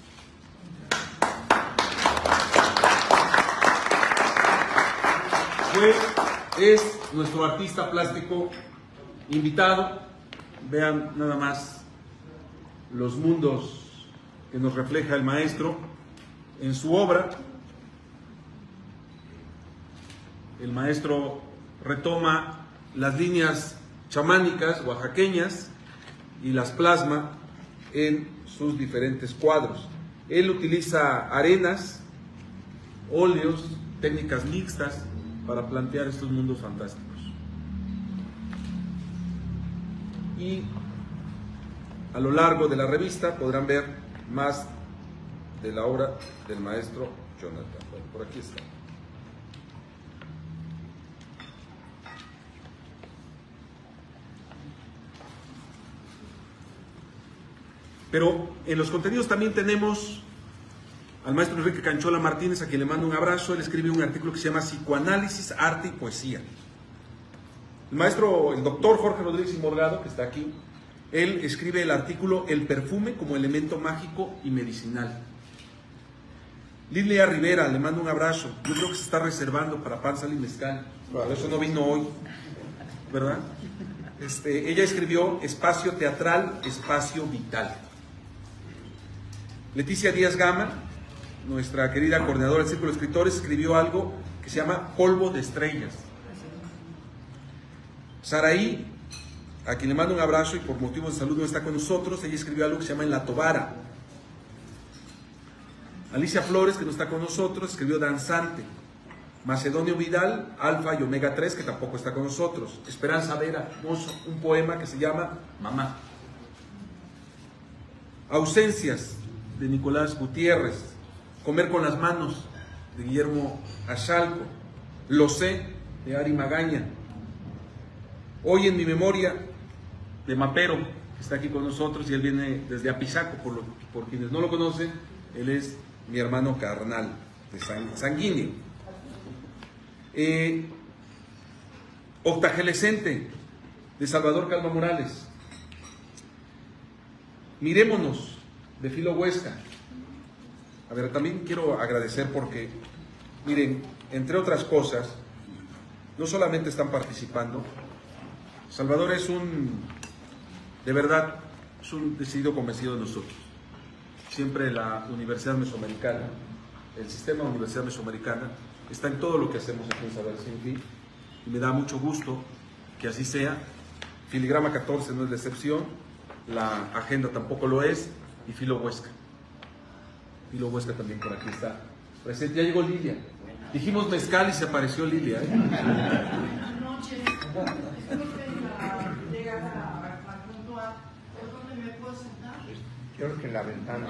Es nuestro artista plástico invitado. Vean nada más los mundos que nos refleja el maestro en su obra. El maestro retoma las líneas chamánicas oaxaqueñas y las plasma en sus diferentes cuadros. Él utiliza arenas, óleos, técnicas mixtas para plantear estos mundos fantásticos. Y a lo largo de la revista podrán ver más de la obra del maestro Jonathan. Bueno, por aquí está. Pero en los contenidos también tenemos al maestro Enrique Canchola Martínez, a quien le mando un abrazo. Él escribe un artículo que se llama Psicoanálisis, Arte y Poesía. El doctor Jorge Rodríguez Morgado, que está aquí, Él escribe el artículo El perfume como elemento mágico y medicinal. Lilia Rivera, le mando un abrazo. Yo creo que se está reservando para pan, sal y mezcal. Por eso no vino hoy, ¿verdad? Ella escribió Espacio Teatral, Espacio Vital. Leticia Díaz Gama, nuestra querida coordinadora del Círculo de Escritores, escribió algo que se llama Polvo de Estrellas. Saraí, a quien le mando un abrazo y por motivos de salud no está con nosotros, ella escribió algo que se llama En la Tobara. Alicia Flores, que no está con nosotros, escribió Danzante. Macedonio Vidal, Alfa y Omega 3, que tampoco está con nosotros. Esperanza Vera Mozo, un poema que se llama Mamá. Ausencias, de Nicolás Gutiérrez. Comer con las manos, de Guillermo Achalco. Lo sé, de Ari Magaña. Hoy en mi memoria, de Mapero, que está aquí con nosotros, y él viene desde Apizaco, por quienes no lo conocen, él es mi hermano carnal, de sanguíneo. Octagelescente, de Salvador Calma Morales. Mirémonos, de Filo Huesca. A ver, también quiero agradecer porque, miren, entre otras cosas, no solamente están participando, Salvador es de verdad, es un decidido convencido de nosotros. Siempre la Universidad Mesoamericana, el sistema de Universidad Mesoamericana, está en todo lo que hacemos aquí en Saber Sin Fin, y me da mucho gusto que así sea. Filigrama 14 no es la excepción, la agenda tampoco lo es, y Filo Huesca. Filo Huesca también por aquí está presente. Ya llegó Lilia. Dijimos mezcal y se apareció Lilia. Buenas noches. ¿Dónde me puedo sentar? Yo creo que en la ventana.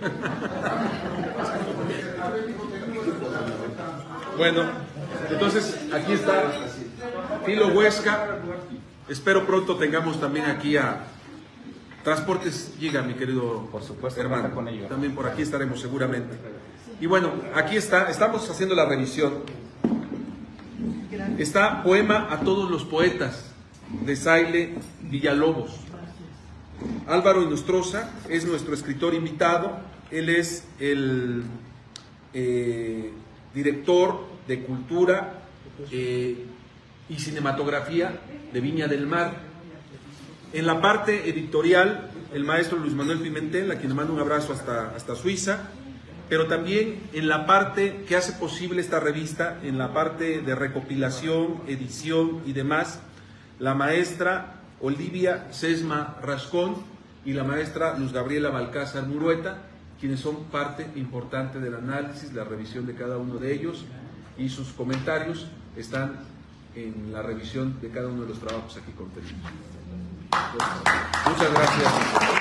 Bueno, entonces aquí está Filo Huesca. Espero pronto tengamos también aquí a Transportes Giga, mi querido Por supuesto, hermano. con ellos. También por aquí estaremos seguramente. Y bueno, aquí estamos haciendo la revisión. Está Poema a todos los poetas, de Saile Villalobos. Álvaro Inostroza es nuestro escritor invitado. Él es el director de Cultura y Cinematografía de Viña del Mar. En la parte editorial, el maestro Luis Manuel Pimentel, a quien le mando un abrazo hasta Suiza, pero también en la parte que hace posible esta revista, en la parte de recopilación, edición y demás, la maestra Olivia Sesma Rascón y la maestra Luz Gabriela Balcázar Murueta, quienes son parte importante del análisis, la revisión de cada uno de ellos, y sus comentarios están en la revisión de cada uno de los trabajos aquí contenidos. Muchas gracias.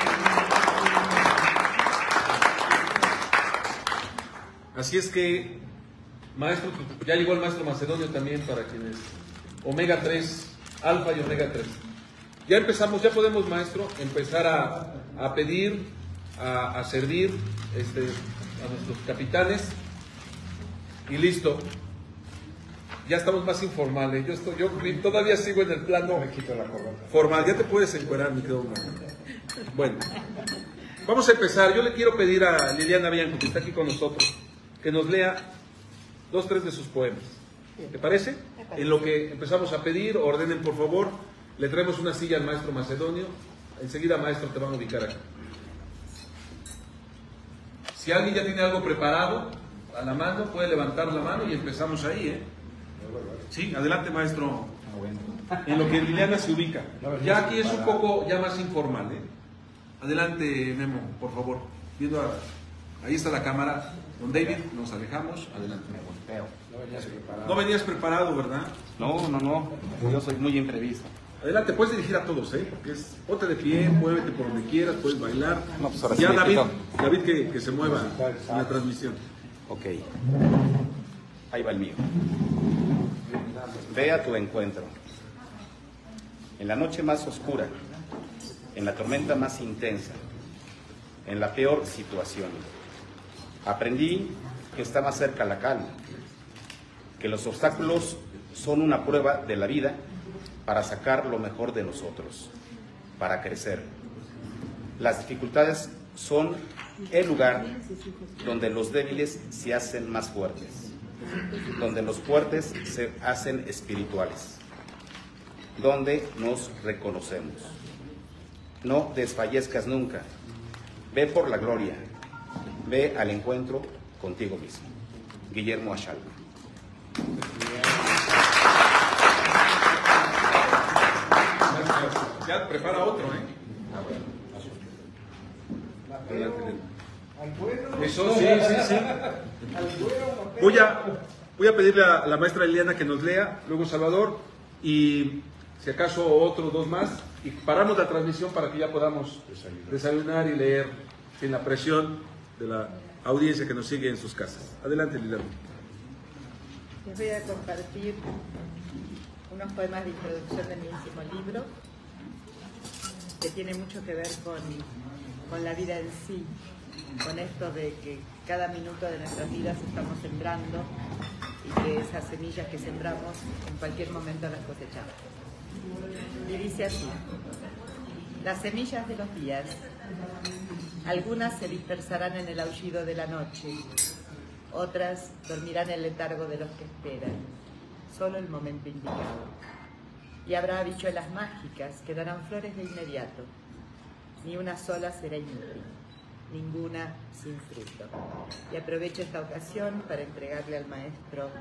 Así es que, maestro, ya llegó el maestro Macedonio también para quienes, Omega 3, Alfa y Omega 3. Ya empezamos, ya podemos, maestro, empezar a pedir, a servir a nuestros capitanes, y listo. Ya estamos más informales. Yo todavía sigo en el plano formal. Ya te puedes encuerar, mi querido hermano. Bueno, vamos a empezar. Yo le quiero pedir a Liliana Bianco, que está aquí con nosotros, que nos lea 2 o 3 de sus poemas. ¿Te parece? En lo que empezamos a pedir, ordenen por favor. Le traemos una silla al maestro Macedonio. Enseguida, maestro, te van a ubicar aquí. Si alguien ya tiene algo preparado a la mano, puede levantar la mano y empezamos ahí, Sí, adelante, maestro. En lo que Liliana se ubica. Ya aquí es un poco ya más informal, Adelante, Memo, por favor. Viendo ahí está la cámara. Don David, nos alejamos. Adelante. No venías preparado, ¿verdad? No. Yo soy muy imprevisto. Adelante, puedes dirigir a todos, porque ponte de pie, muévete por donde quieras, puedes bailar. No, pues ahora ya sí David que se mueva en la transmisión. Ok. Ahí va el mío. Ve a tu encuentro. En la noche más oscura, en la tormenta más intensa, en la peor situación, aprendí que está más cerca la calma, que los obstáculos son una prueba de la vida para sacar lo mejor de nosotros, para crecer. Las dificultades son el lugar donde los débiles se hacen más fuertes, donde los fuertes se hacen espirituales, donde nos reconocemos. No desfallezcas nunca, ve por la gloria, ve al encuentro contigo mismo. Guillermo Achal. Ya prepara otro, Eso, sí. Voy a pedirle a la maestra Liliana que nos lea, luego Salvador, y si acaso otro, dos más, y paramos la transmisión para que ya podamos desayunar y leer sin la presión de la audiencia que nos sigue en sus casas. Adelante, Liliana. Les voy a compartir unos poemas de introducción de mi último libro, que tiene mucho que ver con la vida en sí, con esto de que cada minuto de nuestras vidas estamos sembrando y que esas semillas que sembramos en cualquier momento las cosechamos. Y dice así: las semillas de los días, algunas se dispersarán en el aullido de la noche, otras dormirán el letargo de los que esperan, solo el momento indicado. Y habrá habichuelas mágicas que darán flores de inmediato. Ni una sola será inútil, ninguna sin fruto. Y aprovecho esta ocasión para entregarle al maestro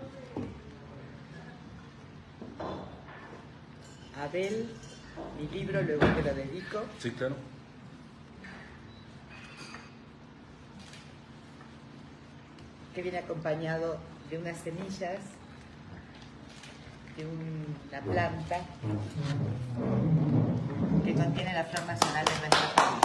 Abel mi libro, luego te lo dedico. Sí, claro. Que viene acompañado de unas semillas de una planta que contiene la flor nacional de nuestro país.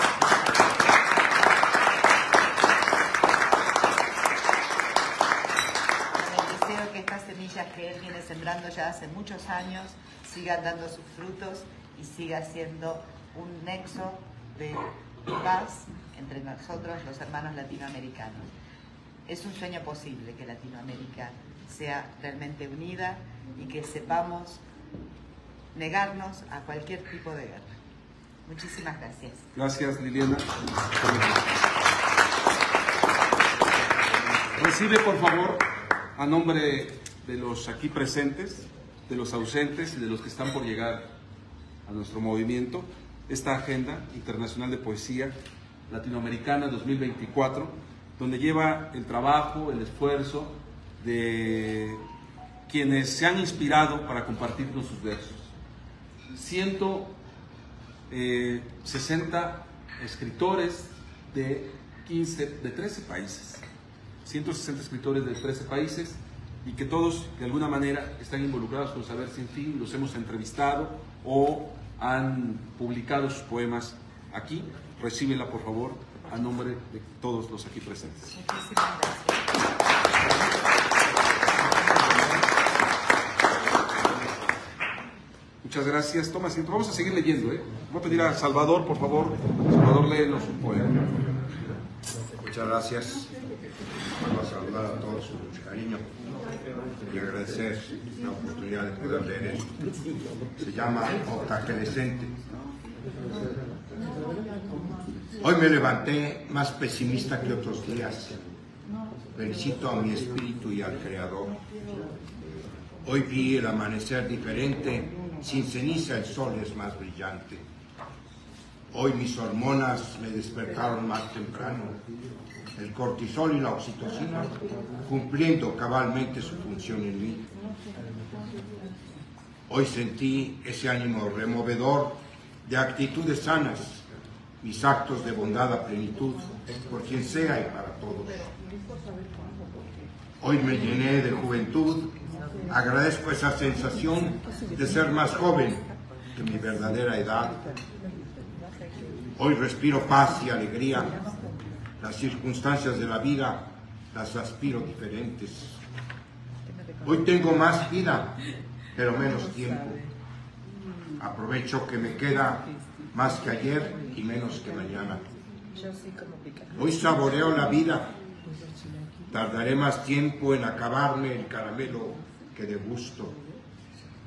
Con el deseo que estas semillas que él viene sembrando ya hace muchos años sigan dando sus frutos y siga siendo un nexo de paz entre nosotros, los hermanos latinoamericanos. Es un sueño posible que Latinoamérica sea realmente unida y que sepamos negarnos a cualquier tipo de guerra. Muchísimas gracias. Gracias, Liliana. Recibe, por favor, a nombre de los aquí presentes, de los ausentes y de los que están por llegar a nuestro movimiento, esta Agenda Internacional de Poesía Latinoamericana 2024, donde lleva el trabajo, el esfuerzo de quienes se han inspirado para compartirnos sus versos. 160 escritores de 13 países. 160 escritores de 13 países y que todos de alguna manera están involucrados con Saber Sin Fin, los hemos entrevistado o han publicado sus poemas aquí. Recíbela, por favor, a nombre de todos los aquí presentes. Muchísimas gracias. Muchas gracias. Toma asiento. Vamos a seguir leyendo. Voy a pedir a Salvador, por favor. Salvador, léenos un poema. Muchas gracias. Vamos a saludar a todos con mucho cariño y agradecer la oportunidad de poder leer esto. Se llama Octagenescente. Hoy me levanté más pesimista que otros días. Felicito a mi espíritu y al Creador. Hoy vi el amanecer diferente, sin ceniza el sol es más brillante. Hoy mis hormonas me despertaron más temprano, el cortisol y la oxitocina cumpliendo cabalmente su función en mí. Hoy sentí ese ánimo removedor de actitudes sanas, mis actos de bondad a plenitud, por quien sea y para todos. Hoy me llené de juventud, agradezco esa sensación de ser más joven que mi verdadera edad. Hoy respiro paz y alegría, las circunstancias de la vida las aspiro diferentes. Hoy tengo más vida, pero menos tiempo. Aprovecho que me queda más que ayer y menos que mañana. Hoy saboreo la vida. Tardaré más tiempo en acabarme el caramelo que degusto.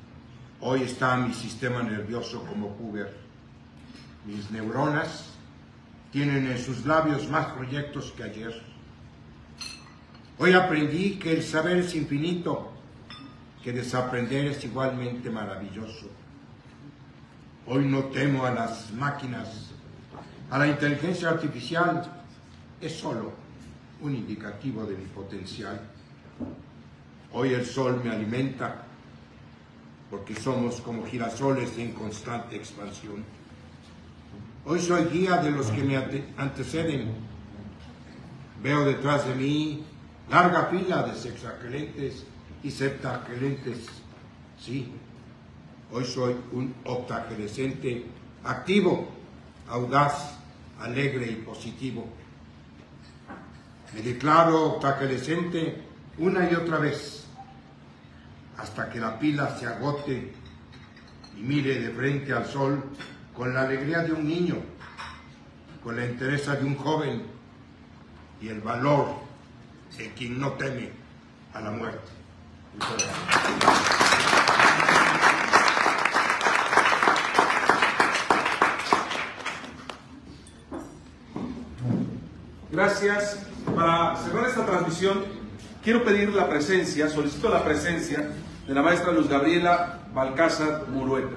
Hoy está mi sistema nervioso como puber. Mis neuronas tienen en sus labios más proyectos que ayer. Hoy aprendí que el saber es infinito, que desaprender es igualmente maravilloso. Hoy no temo a las máquinas, a la inteligencia artificial, es solo un indicativo de mi potencial. Hoy el sol me alimenta, porque somos como girasoles en constante expansión. Hoy soy guía de los que me anteceden. Veo detrás de mí larga fila de sexagelentes y septagelentes. Sí, hoy soy un octagelescente activo, audaz, alegre y positivo. Me declaro octagelescente una y otra vez, hasta que la pila se agote y mire de frente al sol con la alegría de un niño, con la entereza de un joven y el valor de quien no teme a la muerte. Muchas gracias. Gracias. Para cerrar esta transmisión, quiero pedir la presencia, solicito la presencia de la maestra Luz Gabriela Balcázar Murueta.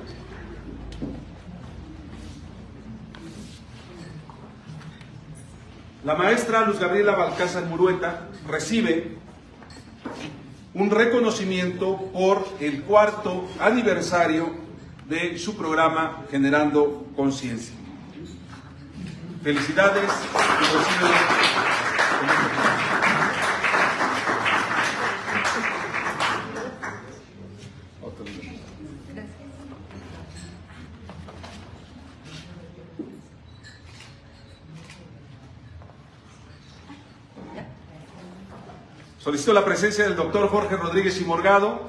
La maestra Luz Gabriela Balcázar Murueta recibe un reconocimiento por el 4º aniversario de su programa Generando Conciencia. Felicidades y recibe. Solicito la presencia del doctor Jorge Rodríguez y Morgado,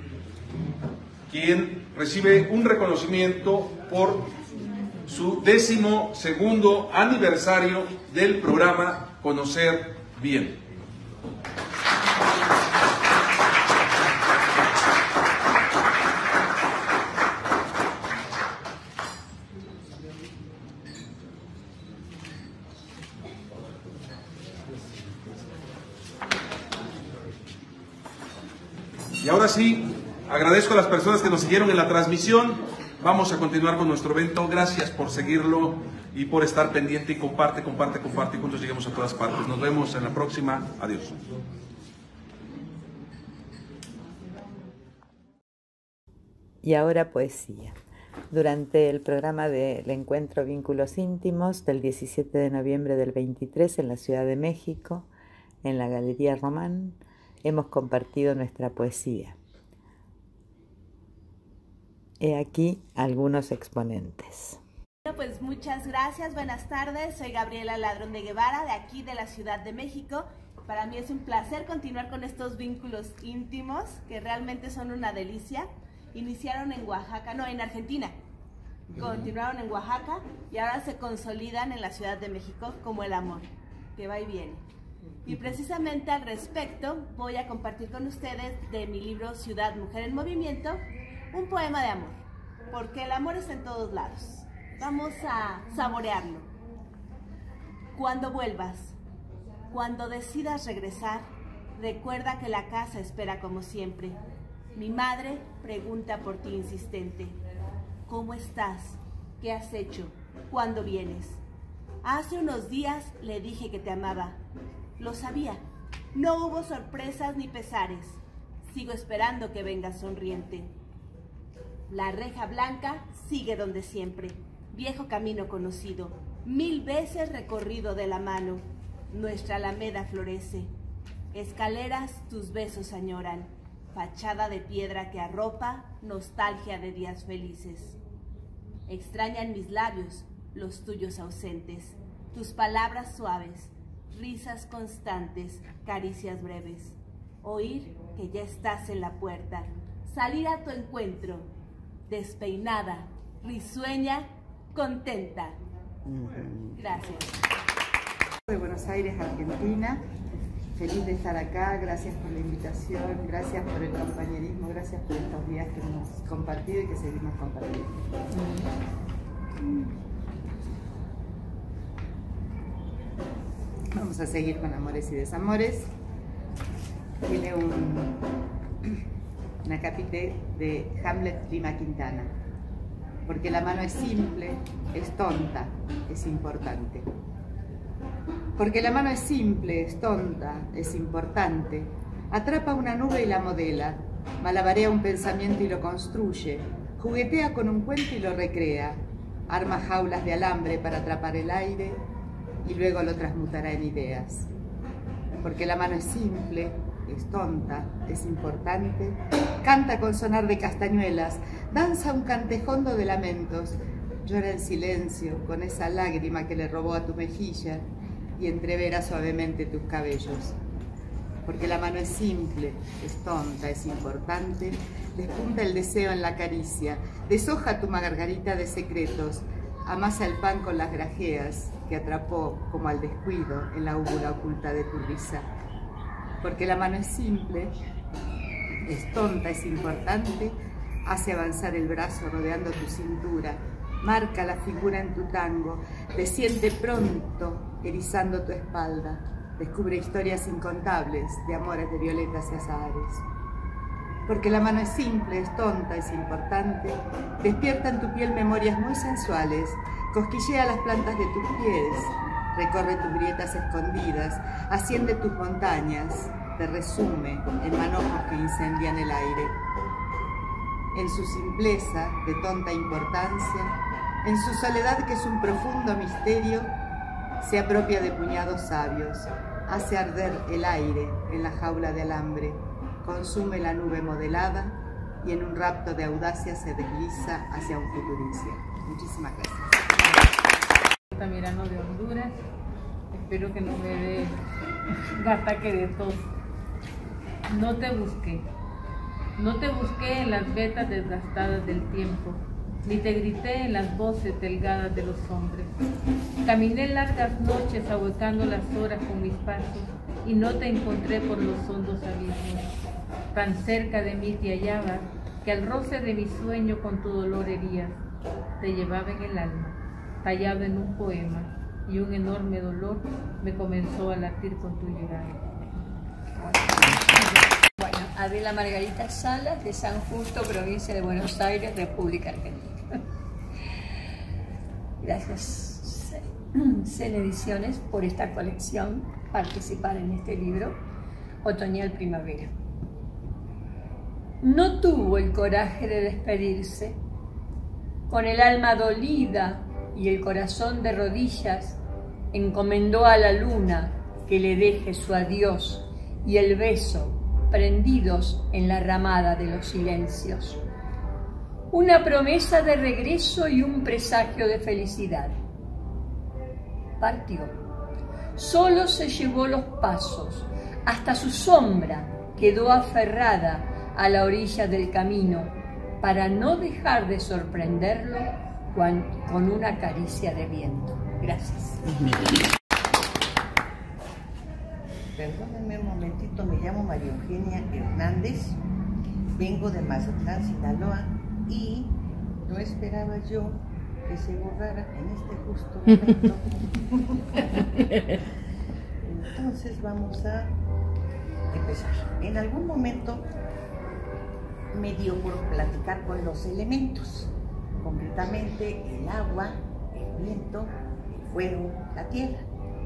quien recibe un reconocimiento por su 12º aniversario del programa Conocer Bien. Y ahora sí, agradezco a las personas que nos siguieron en la transmisión. Vamos a continuar con nuestro evento. Gracias por seguirlo y por estar pendiente, y comparte y juntos lleguemos a todas partes. Nos vemos en la próxima. Adiós. Y ahora poesía. Durante el programa del encuentro Vínculos Íntimos del 17 de noviembre del 23 en la Ciudad de México, en la Galería Román, hemos compartido nuestra poesía. He aquí algunos exponentes. Pues muchas gracias, buenas tardes, soy Gabriela Ladrón de Guevara, de aquí de la Ciudad de México. Para mí es un placer continuar con estos vínculos íntimos, que realmente son una delicia. Iniciaron en Oaxaca, no, en Argentina, continuaron en Oaxaca y ahora se consolidan en la Ciudad de México como el amor, que va y viene. Y precisamente al respecto voy a compartir con ustedes de mi libro Ciudad, Mujer en Movimiento, un poema de amor, porque el amor está en todos lados. Vamos a saborearlo. Cuando vuelvas, cuando decidas regresar, recuerda que la casa espera como siempre. Mi madre pregunta por ti insistente. ¿Cómo estás? ¿Qué has hecho? ¿Cuándo vienes? Hace unos días le dije que te amaba. Lo sabía. No hubo sorpresas ni pesares. Sigo esperando que vengas sonriente. La reja blanca sigue donde siempre. Viejo camino conocido, 1000 veces recorrido de la mano. Nuestra alameda florece. Escaleras tus besos añoran. Fachada de piedra que arropa, nostalgia de días felices. Extrañan mis labios, los tuyos ausentes, tus palabras suaves, risas constantes, caricias breves. Oír que ya estás en la puerta, salir a tu encuentro, despeinada, risueña, contenta. Gracias. De Buenos Aires, Argentina. Feliz de estar acá, gracias por la invitación, gracias por el compañerismo, gracias por estos días que hemos compartido y que seguimos compartiendo. Vamos a seguir con Amores y Desamores. Tiene una capite de Hamlet Lima Quintana. Porque la mano es simple, es tonta, es importante. Porque la mano es simple, es tonta, es importante. Atrapa una nube y la modela, malabarea un pensamiento y lo construye, juguetea con un cuento y lo recrea, arma jaulas de alambre para atrapar el aire y luego lo transmutará en ideas. Porque la mano es simple, es tonta, es importante, canta con sonar de castañuelas, danza un cantejondo de lamentos, llora en silencio con esa lágrima que le robó a tu mejilla y entrevera suavemente tus cabellos. Porque la mano es simple, es tonta, es importante, despunta el deseo en la caricia, deshoja tu margarita de secretos, amasa el pan con las grajeas que atrapó como al descuido en la úvula oculta de tu risa. Porque la mano es simple, es tonta, es importante, hace avanzar el brazo rodeando tu cintura, marca la figura en tu tango, desciende pronto erizando tu espalda, descubre historias incontables de amores de violetas y azahares. Porque la mano es simple, es tonta, es importante, despierta en tu piel memorias muy sensuales, cosquillea las plantas de tus pies, recorre tus grietas escondidas, asciende tus montañas, te resume en manojos que incendian el aire. En su simpleza de tonta importancia, en su soledad que es un profundo misterio, se apropia de puñados sabios, hace arder el aire en la jaula de alambre, consume la nube modelada y en un rapto de audacia se desliza hacia un futuro incierto. Muchísimas gracias. Altamirano de Honduras. Espero que no me dé un ataque de tos. No te busqué en las vetas desgastadas del tiempo, ni te grité en las voces delgadas de los hombres. Caminé largas noches ahuecando las horas con mis pasos y no te encontré por los hondos abismos. Tan cerca de mí te hallabas que al roce de mi sueño con tu dolor herías. Te llevaba en el alma, tallado en un poema, y un enorme dolor me comenzó a latir con tu llegada. Bueno, Adela Margarita Salas, de San Justo, provincia de Buenos Aires, República Argentina. Gracias, CEN Ediciones, por esta colección, participar en este libro, Otoñal Primavera. No tuvo el coraje de despedirse. Con el alma dolida y el corazón de rodillas, encomendó a la luna que le deje su adiós y el beso prendidos en la ramada de los silencios. Una promesa de regreso y un presagio de felicidad. Partió. Solo se llevó los pasos, hasta su sombra quedó aferrada a la orilla del camino para no dejar de sorprenderlo con una caricia de viento. Gracias. Perdónenme un momentito, me llamo María Eugenia Hernández, vengo de Mazatlán, Sinaloa, y no esperaba yo que se borrara en este justo momento. Entonces vamos a empezar. En algún momento me dio por platicar con los elementos, concretamente el agua, el viento, el fuego, la tierra.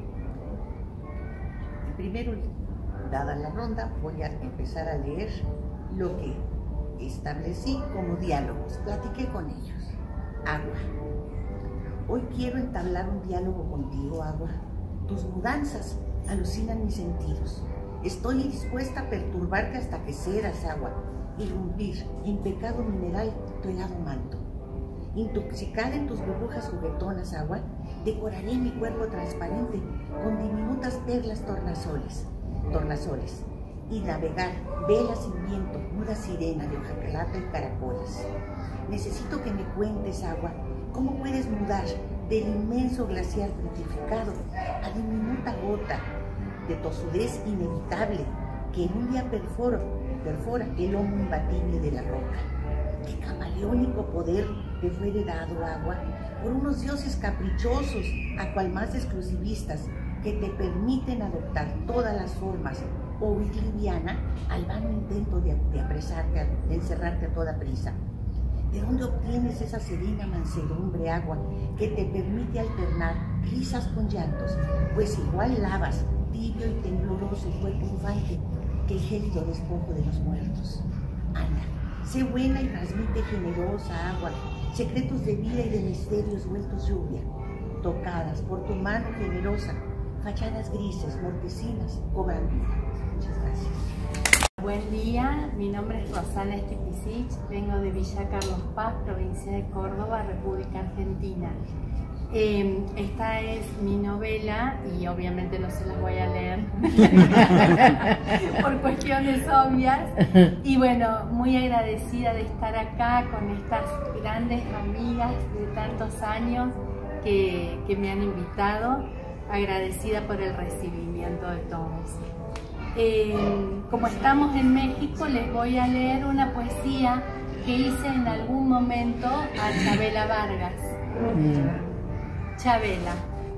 Primero, dada la ronda, voy a empezar a leer lo que establecí como diálogos. Platiqué con ellos. Agua. Hoy quiero entablar un diálogo contigo, agua. Tus mudanzas alucinan mis sentidos. Estoy dispuesta a perturbarte hasta que cedas, agua, irrumpir en pecado mineral tu helado manto. Intoxicada en tus burbujas juguetonas, agua, decoraré mi cuerpo transparente con diminutas perlas tornasoles, y navegar vela sin viento, muda sirena de hojaplata y caracoles. Necesito que me cuentes, agua, cómo puedes mudar del inmenso glaciar petrificado a diminuta gota de tosudez inevitable que en un día perfora el lomo imbatible de la roca. Qué camaleónico poder te fue heredado, agua, por unos dioses caprichosos, a cual más exclusivistas, que te permiten adoptar todas las formas o huir liviana al vano intento de apresarte, de encerrarte a toda prisa. ¿De dónde obtienes esa serena mansedumbre, agua, que te permite alternar risas con llantos? Pues igual lavas, tibio y tembloroso el cuerpo infante, que el gélido despojo de los muertos. Anda, sé buena y transmite generosa agua, secretos de vida y de misterios vueltos lluvia, tocadas por tu mano generosa, fachadas grises, mortecinas, cobran vida. Muchas gracias. Buen día, mi nombre es Rosana Estipicic, vengo de Villa Carlos Paz, provincia de Córdoba, República Argentina. Esta es mi novela y obviamente no se las voy a leer por cuestiones obvias. Y bueno, muy agradecida de estar acá con estas grandes amigas de tantos años que me han invitado, agradecida por el recibimiento de todos. Como estamos en México, les voy a leer una poesía que hice en algún momento a Chabela Vargas. Chabela.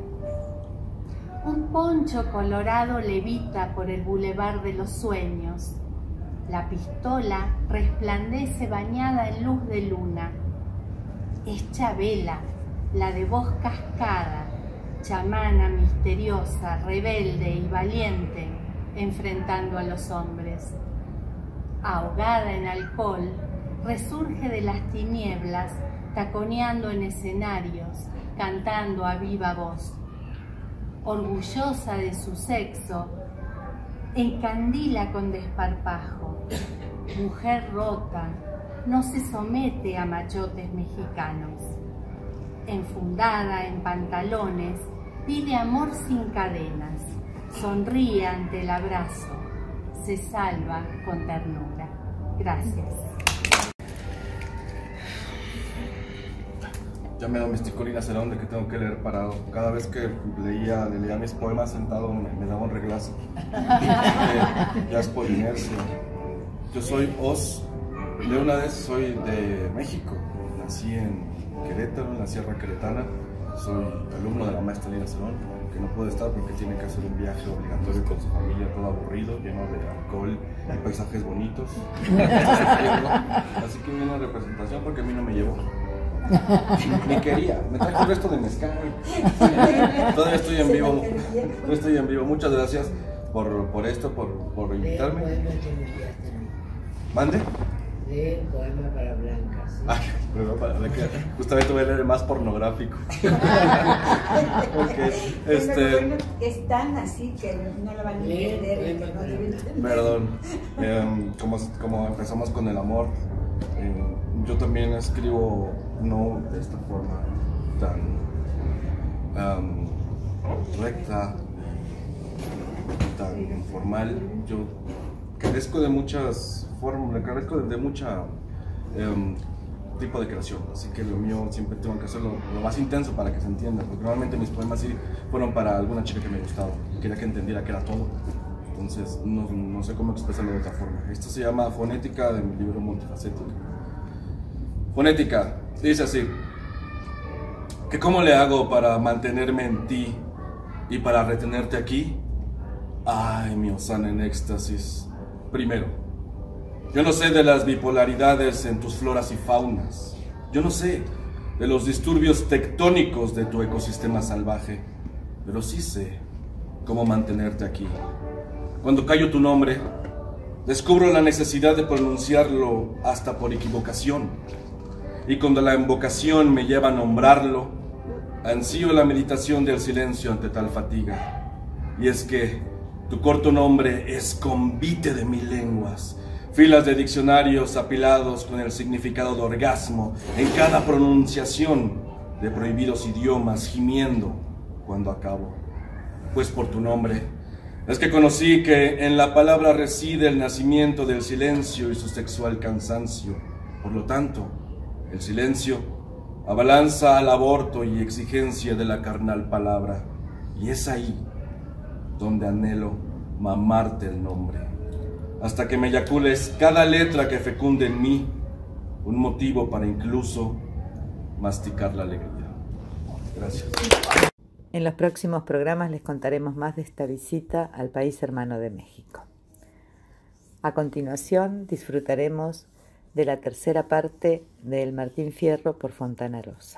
Un poncho colorado levita por el bulevar de los sueños. La pistola resplandece bañada en luz de luna. Es Chabela, la de voz cascada, chamana misteriosa, rebelde y valiente, enfrentando a los hombres. Ahogada en alcohol, resurge de las tinieblas, taconeando en escenarios, cantando a viva voz. Orgullosa de su sexo, encandila con desparpajo. Mujer rota, no se somete a machotes mexicanos. Enfundada en pantalones, pide amor sin cadenas. Sonríe ante el abrazo, se salva con ternura. Gracias. Ya me domesticó Lina Cerón de que tengo que leer parado. Cada vez que le leía mis poemas sentado me daba un reglazo. Ya es por inercia. Yo soy Os, de una vez soy de México. Nací en Querétaro, en la Sierra Queretana. Soy alumno de la maestra Lina Cerón, que no puede estar porque tiene que hacer un viaje obligatorio con su familia, todo aburrido, lleno de alcohol y paisajes bonitos. Así que vino en representación porque a mí no me llevó. Ni quería, me trajo el resto de mezcal. Todavía estoy en vivo. Estoy en vivo. Muchas gracias por esto, por invitarme. ¿Mande? De poema para blancas. Ah, poema para blancas. Justamente voy a leer el más pornográfico. Porque, bueno, están así que no lo van a entender. Perdón. Como empezamos con el amor, yo también escribo no de esta forma tan recta, tan informal. Yo carezco de muchas formas, carezco de mucha tipo de creación, así que lo mío siempre tengo que hacerlo lo más intenso para que se entienda, porque normalmente mis poemas sí fueron para alguna chica que me gustaba y quería que entendiera que era todo. Entonces no sé cómo expresarlo de otra forma. Esto se llama Fonética, de mi libro Multifacético. Fonética, dice así: que cómo le hago para mantenerme en ti y para retenerte aquí. Ay, mi Osana en éxtasis. Primero, yo no sé de las bipolaridades en tus floras y faunas. Yo no sé de los disturbios tectónicos de tu ecosistema salvaje, pero sí sé cómo mantenerte aquí. Cuando callo tu nombre, descubro la necesidad de pronunciarlo hasta por equivocación. Y cuando la invocación me lleva a nombrarlo, ansío la meditación del silencio ante tal fatiga. Y es que tu corto nombre es convite de mil lenguas, filas de diccionarios apilados con el significado de orgasmo en cada pronunciación de prohibidos idiomas, gimiendo cuando acabo. Pues por tu nombre es que conocí que en la palabra reside el nacimiento del silencio y su sexual cansancio. Por lo tanto, el silencio abalanza al aborto y exigencia de la carnal palabra. Y es ahí donde anhelo mamarte el nombre, hasta que me eyacules cada letra que fecunde en mí, un motivo para incluso masticar la alegría. Gracias. En los próximos programas les contaremos más de esta visita al país hermano de México. A continuación disfrutaremos de la tercera parte del Martín Fierro por Fontana Rosa.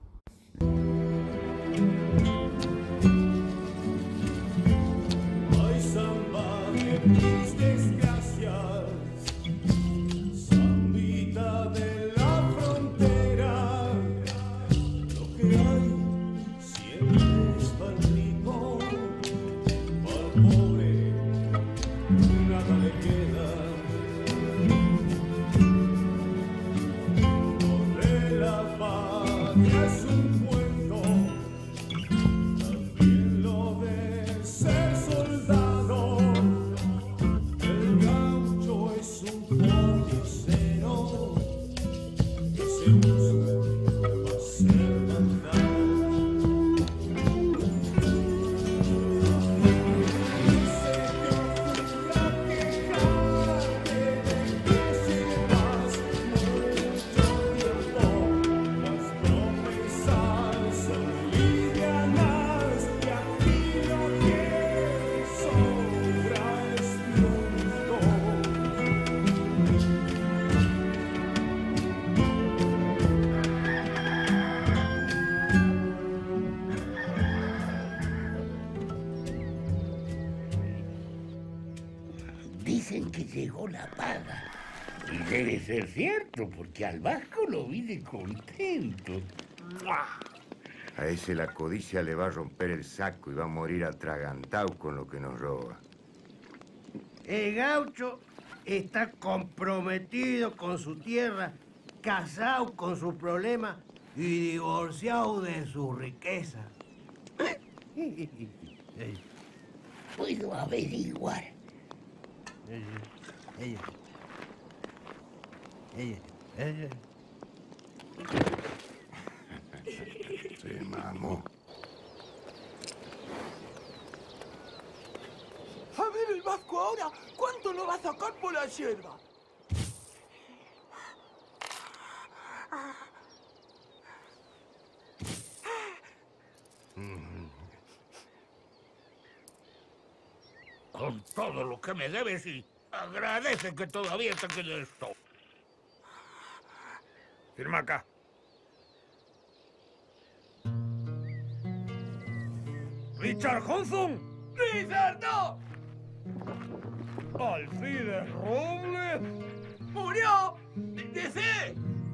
Ay, samba de mis desgracias, zambita de la frontera, lo que hay siempre es pa'l rico, pa'l pobre nada le queda. Lo de la patria es un cuento, también lo de ser soldado. El gaucho es un pordiosero que se usa para ser mandado. Dicen que llegó la paga. Y debe ser cierto, porque al Vasco lo vi de contento. A ese la codicia le va a romper el saco y va a morir atragantado con lo que nos roba. El gaucho está comprometido con su tierra, casado con su problema y divorciado de su riqueza. Puedo averiguar. Ella. Se mamó. A ver el Vasco ahora, ¿cuánto lo va a sacar por la hierba? Con todo lo que me debes y agradece que todavía te quede esto. Firma acá. Richard Johnson. ¡Richard, no! Alcides Robles. ¡Murió! ¡Dice!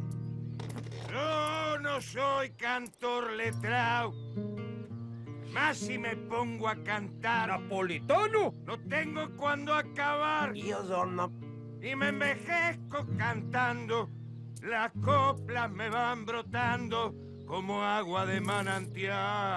Yo no soy cantor letrado. Más si me pongo a cantar. ¿Napolitano? No tengo cuándo acabar. Yo sono. Y me envejezco cantando. Las coplas me van brotando como agua de manantial.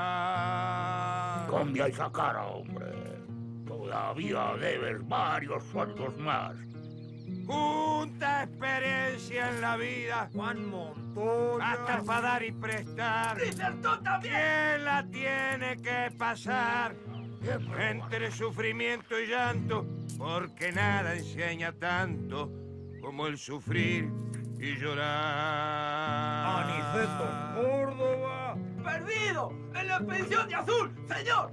Cambia esa cara, hombre. Todavía debes varios sueldos más. Junta experiencia en la vida. Juan Montoya. Hasta para dar y prestar. ¡Richard, tú también! ¿Quién la tiene que pasar? Entre sufrimiento y llanto, porque nada enseña tanto como el sufrir y llorar. Aniceto Córdoba. ¡Perdido! ¡En la pensión de azul, señor!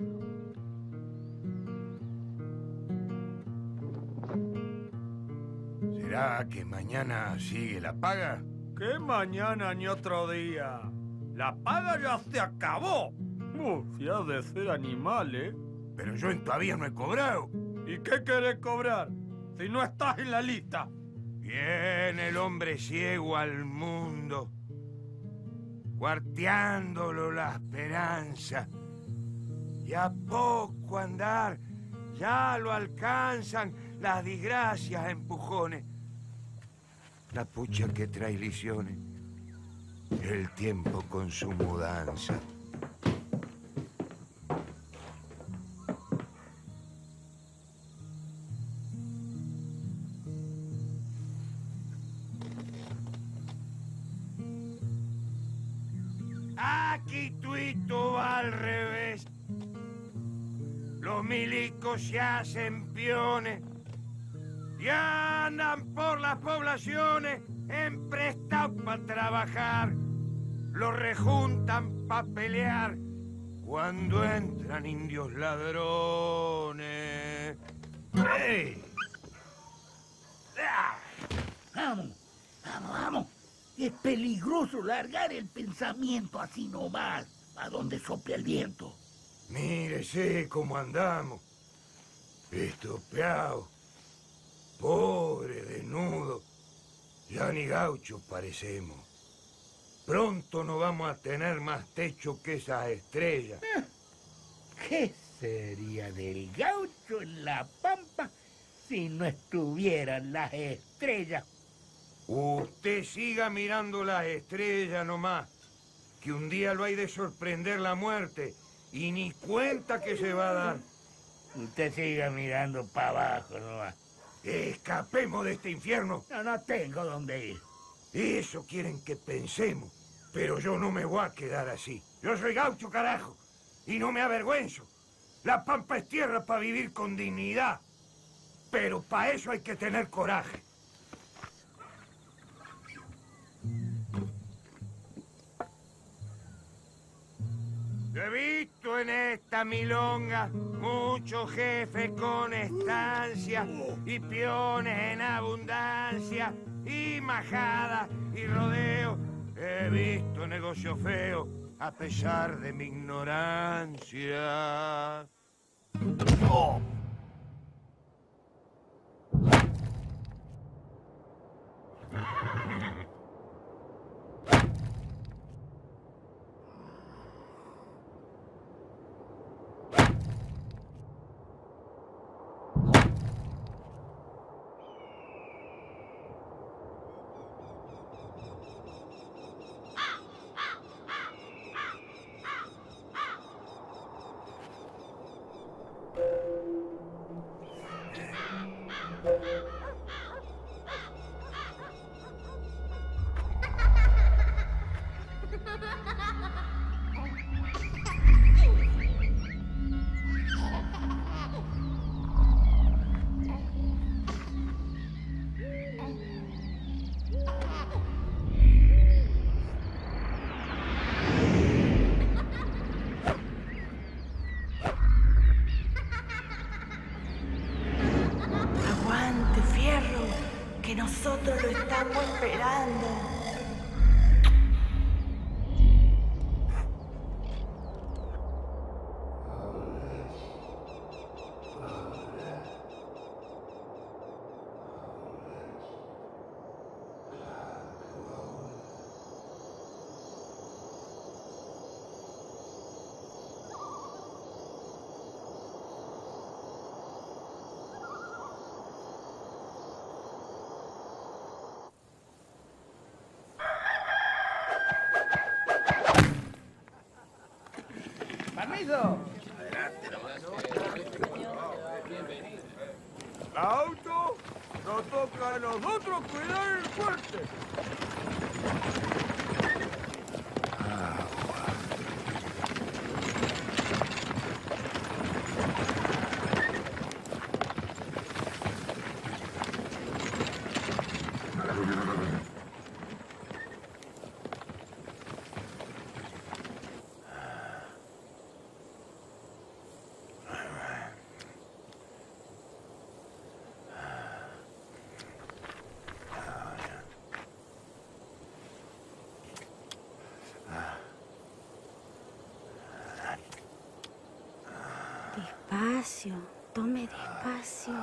¿Será que mañana sigue la paga? ¿Qué mañana ni otro día? La paga ya se acabó. Si has de ser animal, ¿eh? Pero yo todavía no he cobrado. ¿Y qué querés cobrar si no estás en la lista? Viene el hombre ciego al mundo, cuarteándolo la esperanza. Y a poco andar ya lo alcanzan las desgracias a empujones. La pucha que trae lisiones, el tiempo con su mudanza. Aquí tuito va al revés. Los milicos se hacen piones y andan por las poblaciones emprestados para trabajar. Los rejuntan para pelear cuando entran indios ladrones. ¡Ey! ¡Ah! Vamos, vamos, vamos. Es peligroso largar el pensamiento así nomás, a donde sopla el viento. Mírese cómo andamos. Estropeados. Pobre, desnudo. Ya ni gauchos parecemos. Pronto no vamos a tener más techo que esas estrellas. ¿Qué sería del gaucho en la pampa si no estuvieran las estrellas? Usted siga mirando las estrellas nomás, que un día lo hay de sorprender la muerte y ni cuenta que se va a dar. Usted siga mirando para abajo nomás. Escapemos de este infierno. No tengo dónde ir. Eso quieren que pensemos, pero yo no me voy a quedar así. Yo soy gaucho, carajo, y no me avergüenzo. La pampa es tierra para vivir con dignidad, pero para eso hay que tener coraje. He visto en esta milonga muchos jefes con estancia y peones en abundancia y majada y rodeo. He visto negocios feos a pesar de mi ignorancia. ¡Oh! Aguante, fierro, que nosotros lo estamos esperando. ¡Permiso! Auto, nos toca a nosotros cuidar el fuerte. Despacio, tome despacio.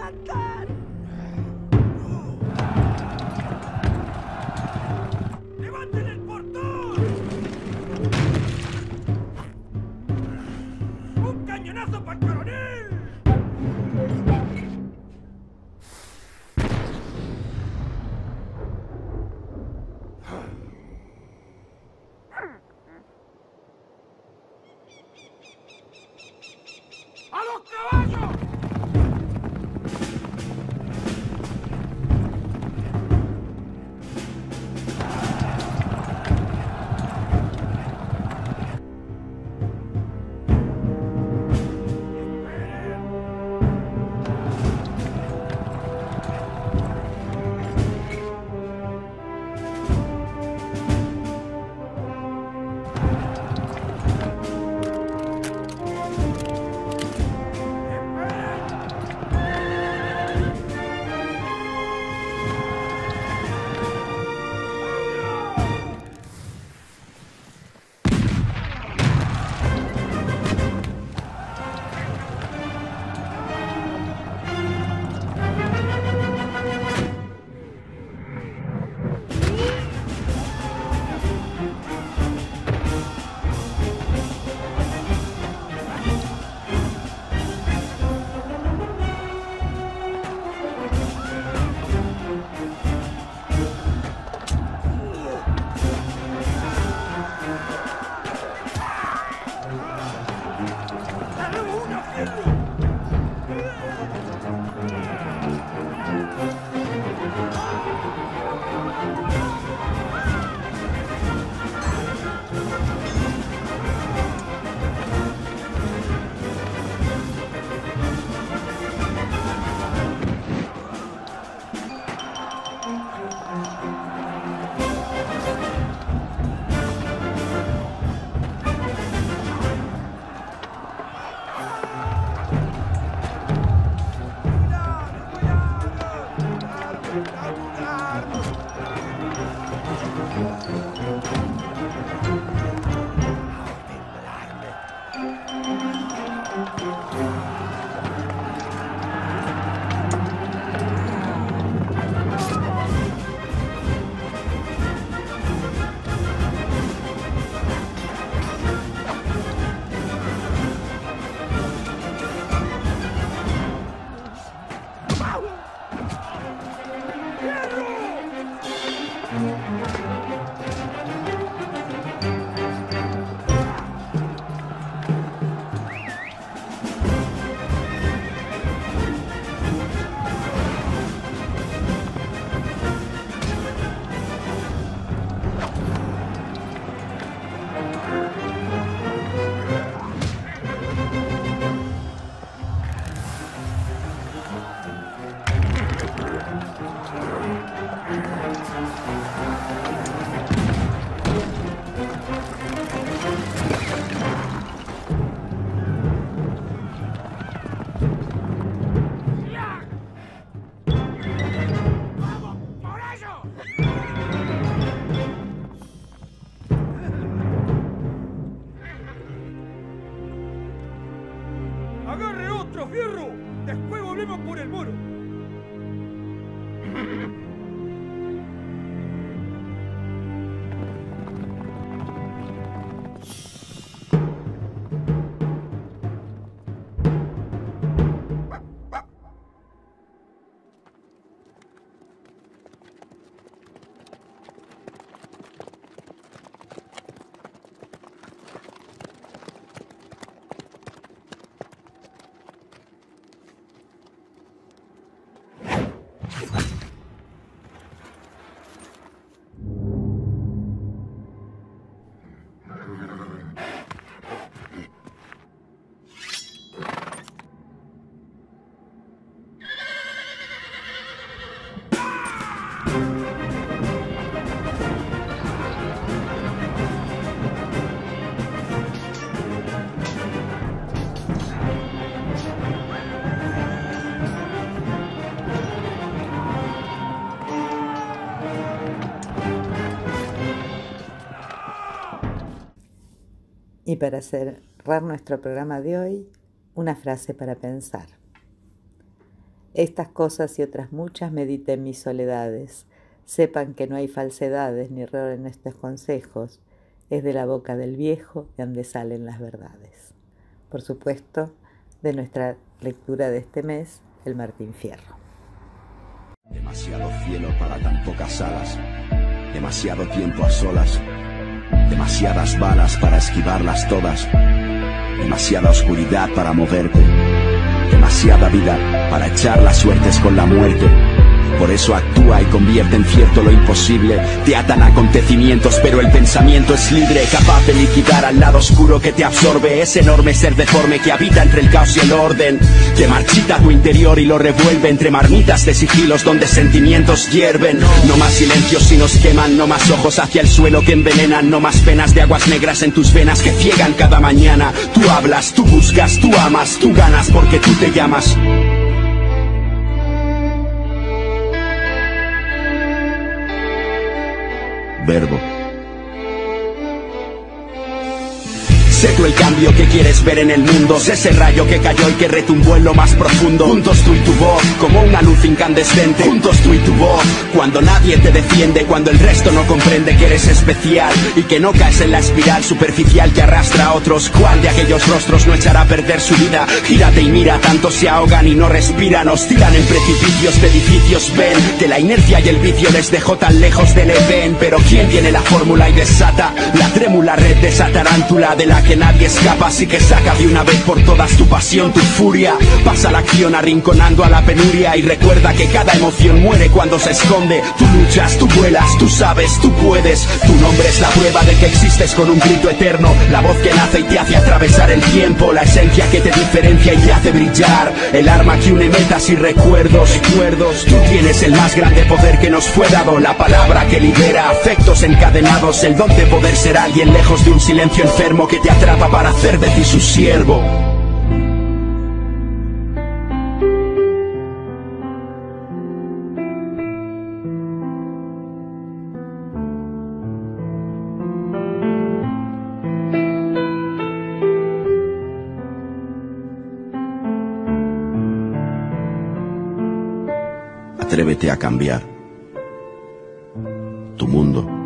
matan! ¡Levanten el portón! ¡Un cañonazo para el coronel! ¡A los caballos! ¡Agarre otro, fierro! Después volvemos por el muro. Y para cerrar nuestro programa de hoy, una frase para pensar. Estas cosas y otras muchas medité en mis soledades. Sepan que no hay falsedades ni error en estos consejos. Es de la boca del viejo de donde salen las verdades. Por supuesto, de nuestra lectura de este mes, el Martín Fierro. Demasiado cielo para tan pocas alas, demasiado tiempo a solas, demasiadas balas para esquivarlas todas, demasiada oscuridad para moverte, demasiada vida para echar las suertes con la muerte. Por eso actúa y convierte en cierto lo imposible. Te atan acontecimientos, pero el pensamiento es libre, capaz de liquidar al lado oscuro que te absorbe. Ese enorme ser deforme que habita entre el caos y el orden. Te marchita tu interior y lo revuelve entre marmitas de sigilos donde sentimientos hierven. No más silencios si nos queman, no más ojos hacia el suelo que envenenan, no más penas de aguas negras en tus venas que ciegan cada mañana. Tú hablas, tú buscas, tú amas, tú ganas porque tú te llamas. Verbo. Sé tú el cambio que quieres ver en el mundo. Sé ese rayo que cayó y que retumbó en lo más profundo. Juntos tú y tu voz, como una luz incandescente. Juntos tú y tu voz, cuando nadie te defiende, cuando el resto no comprende que eres especial y que no caes en la espiral superficial que arrastra a otros. ¿Cuál de aquellos rostros no echará a perder su vida? Gírate y mira, tantos se ahogan y no respiran. Os tiran en precipicios de edificios. Ven que la inercia y el vicio les dejó tan lejos del Edén. Pero ¿quién tiene la fórmula y desata la trémula red de esa tarántula de la que nadie escapa? Así que saca de una vez por todas tu pasión, tu furia. Pasa la acción arrinconando a la penuria y recuerda que cada emoción muere cuando se esconde. Tú luchas, tú vuelas, tú sabes, tú puedes. Tu nombre es la prueba de que existes con un grito eterno. La voz que nace y te hace atravesar el tiempo. La esencia que te diferencia y te hace brillar. El arma que une metas y recuerdos. Tú tienes el más grande poder que nos fue dado. La palabra que libera afectos encadenados. El don de poder ser alguien lejos de un silencio enfermo que te atrapa para hacer de ti su siervo. Atrévete a cambiar tu mundo.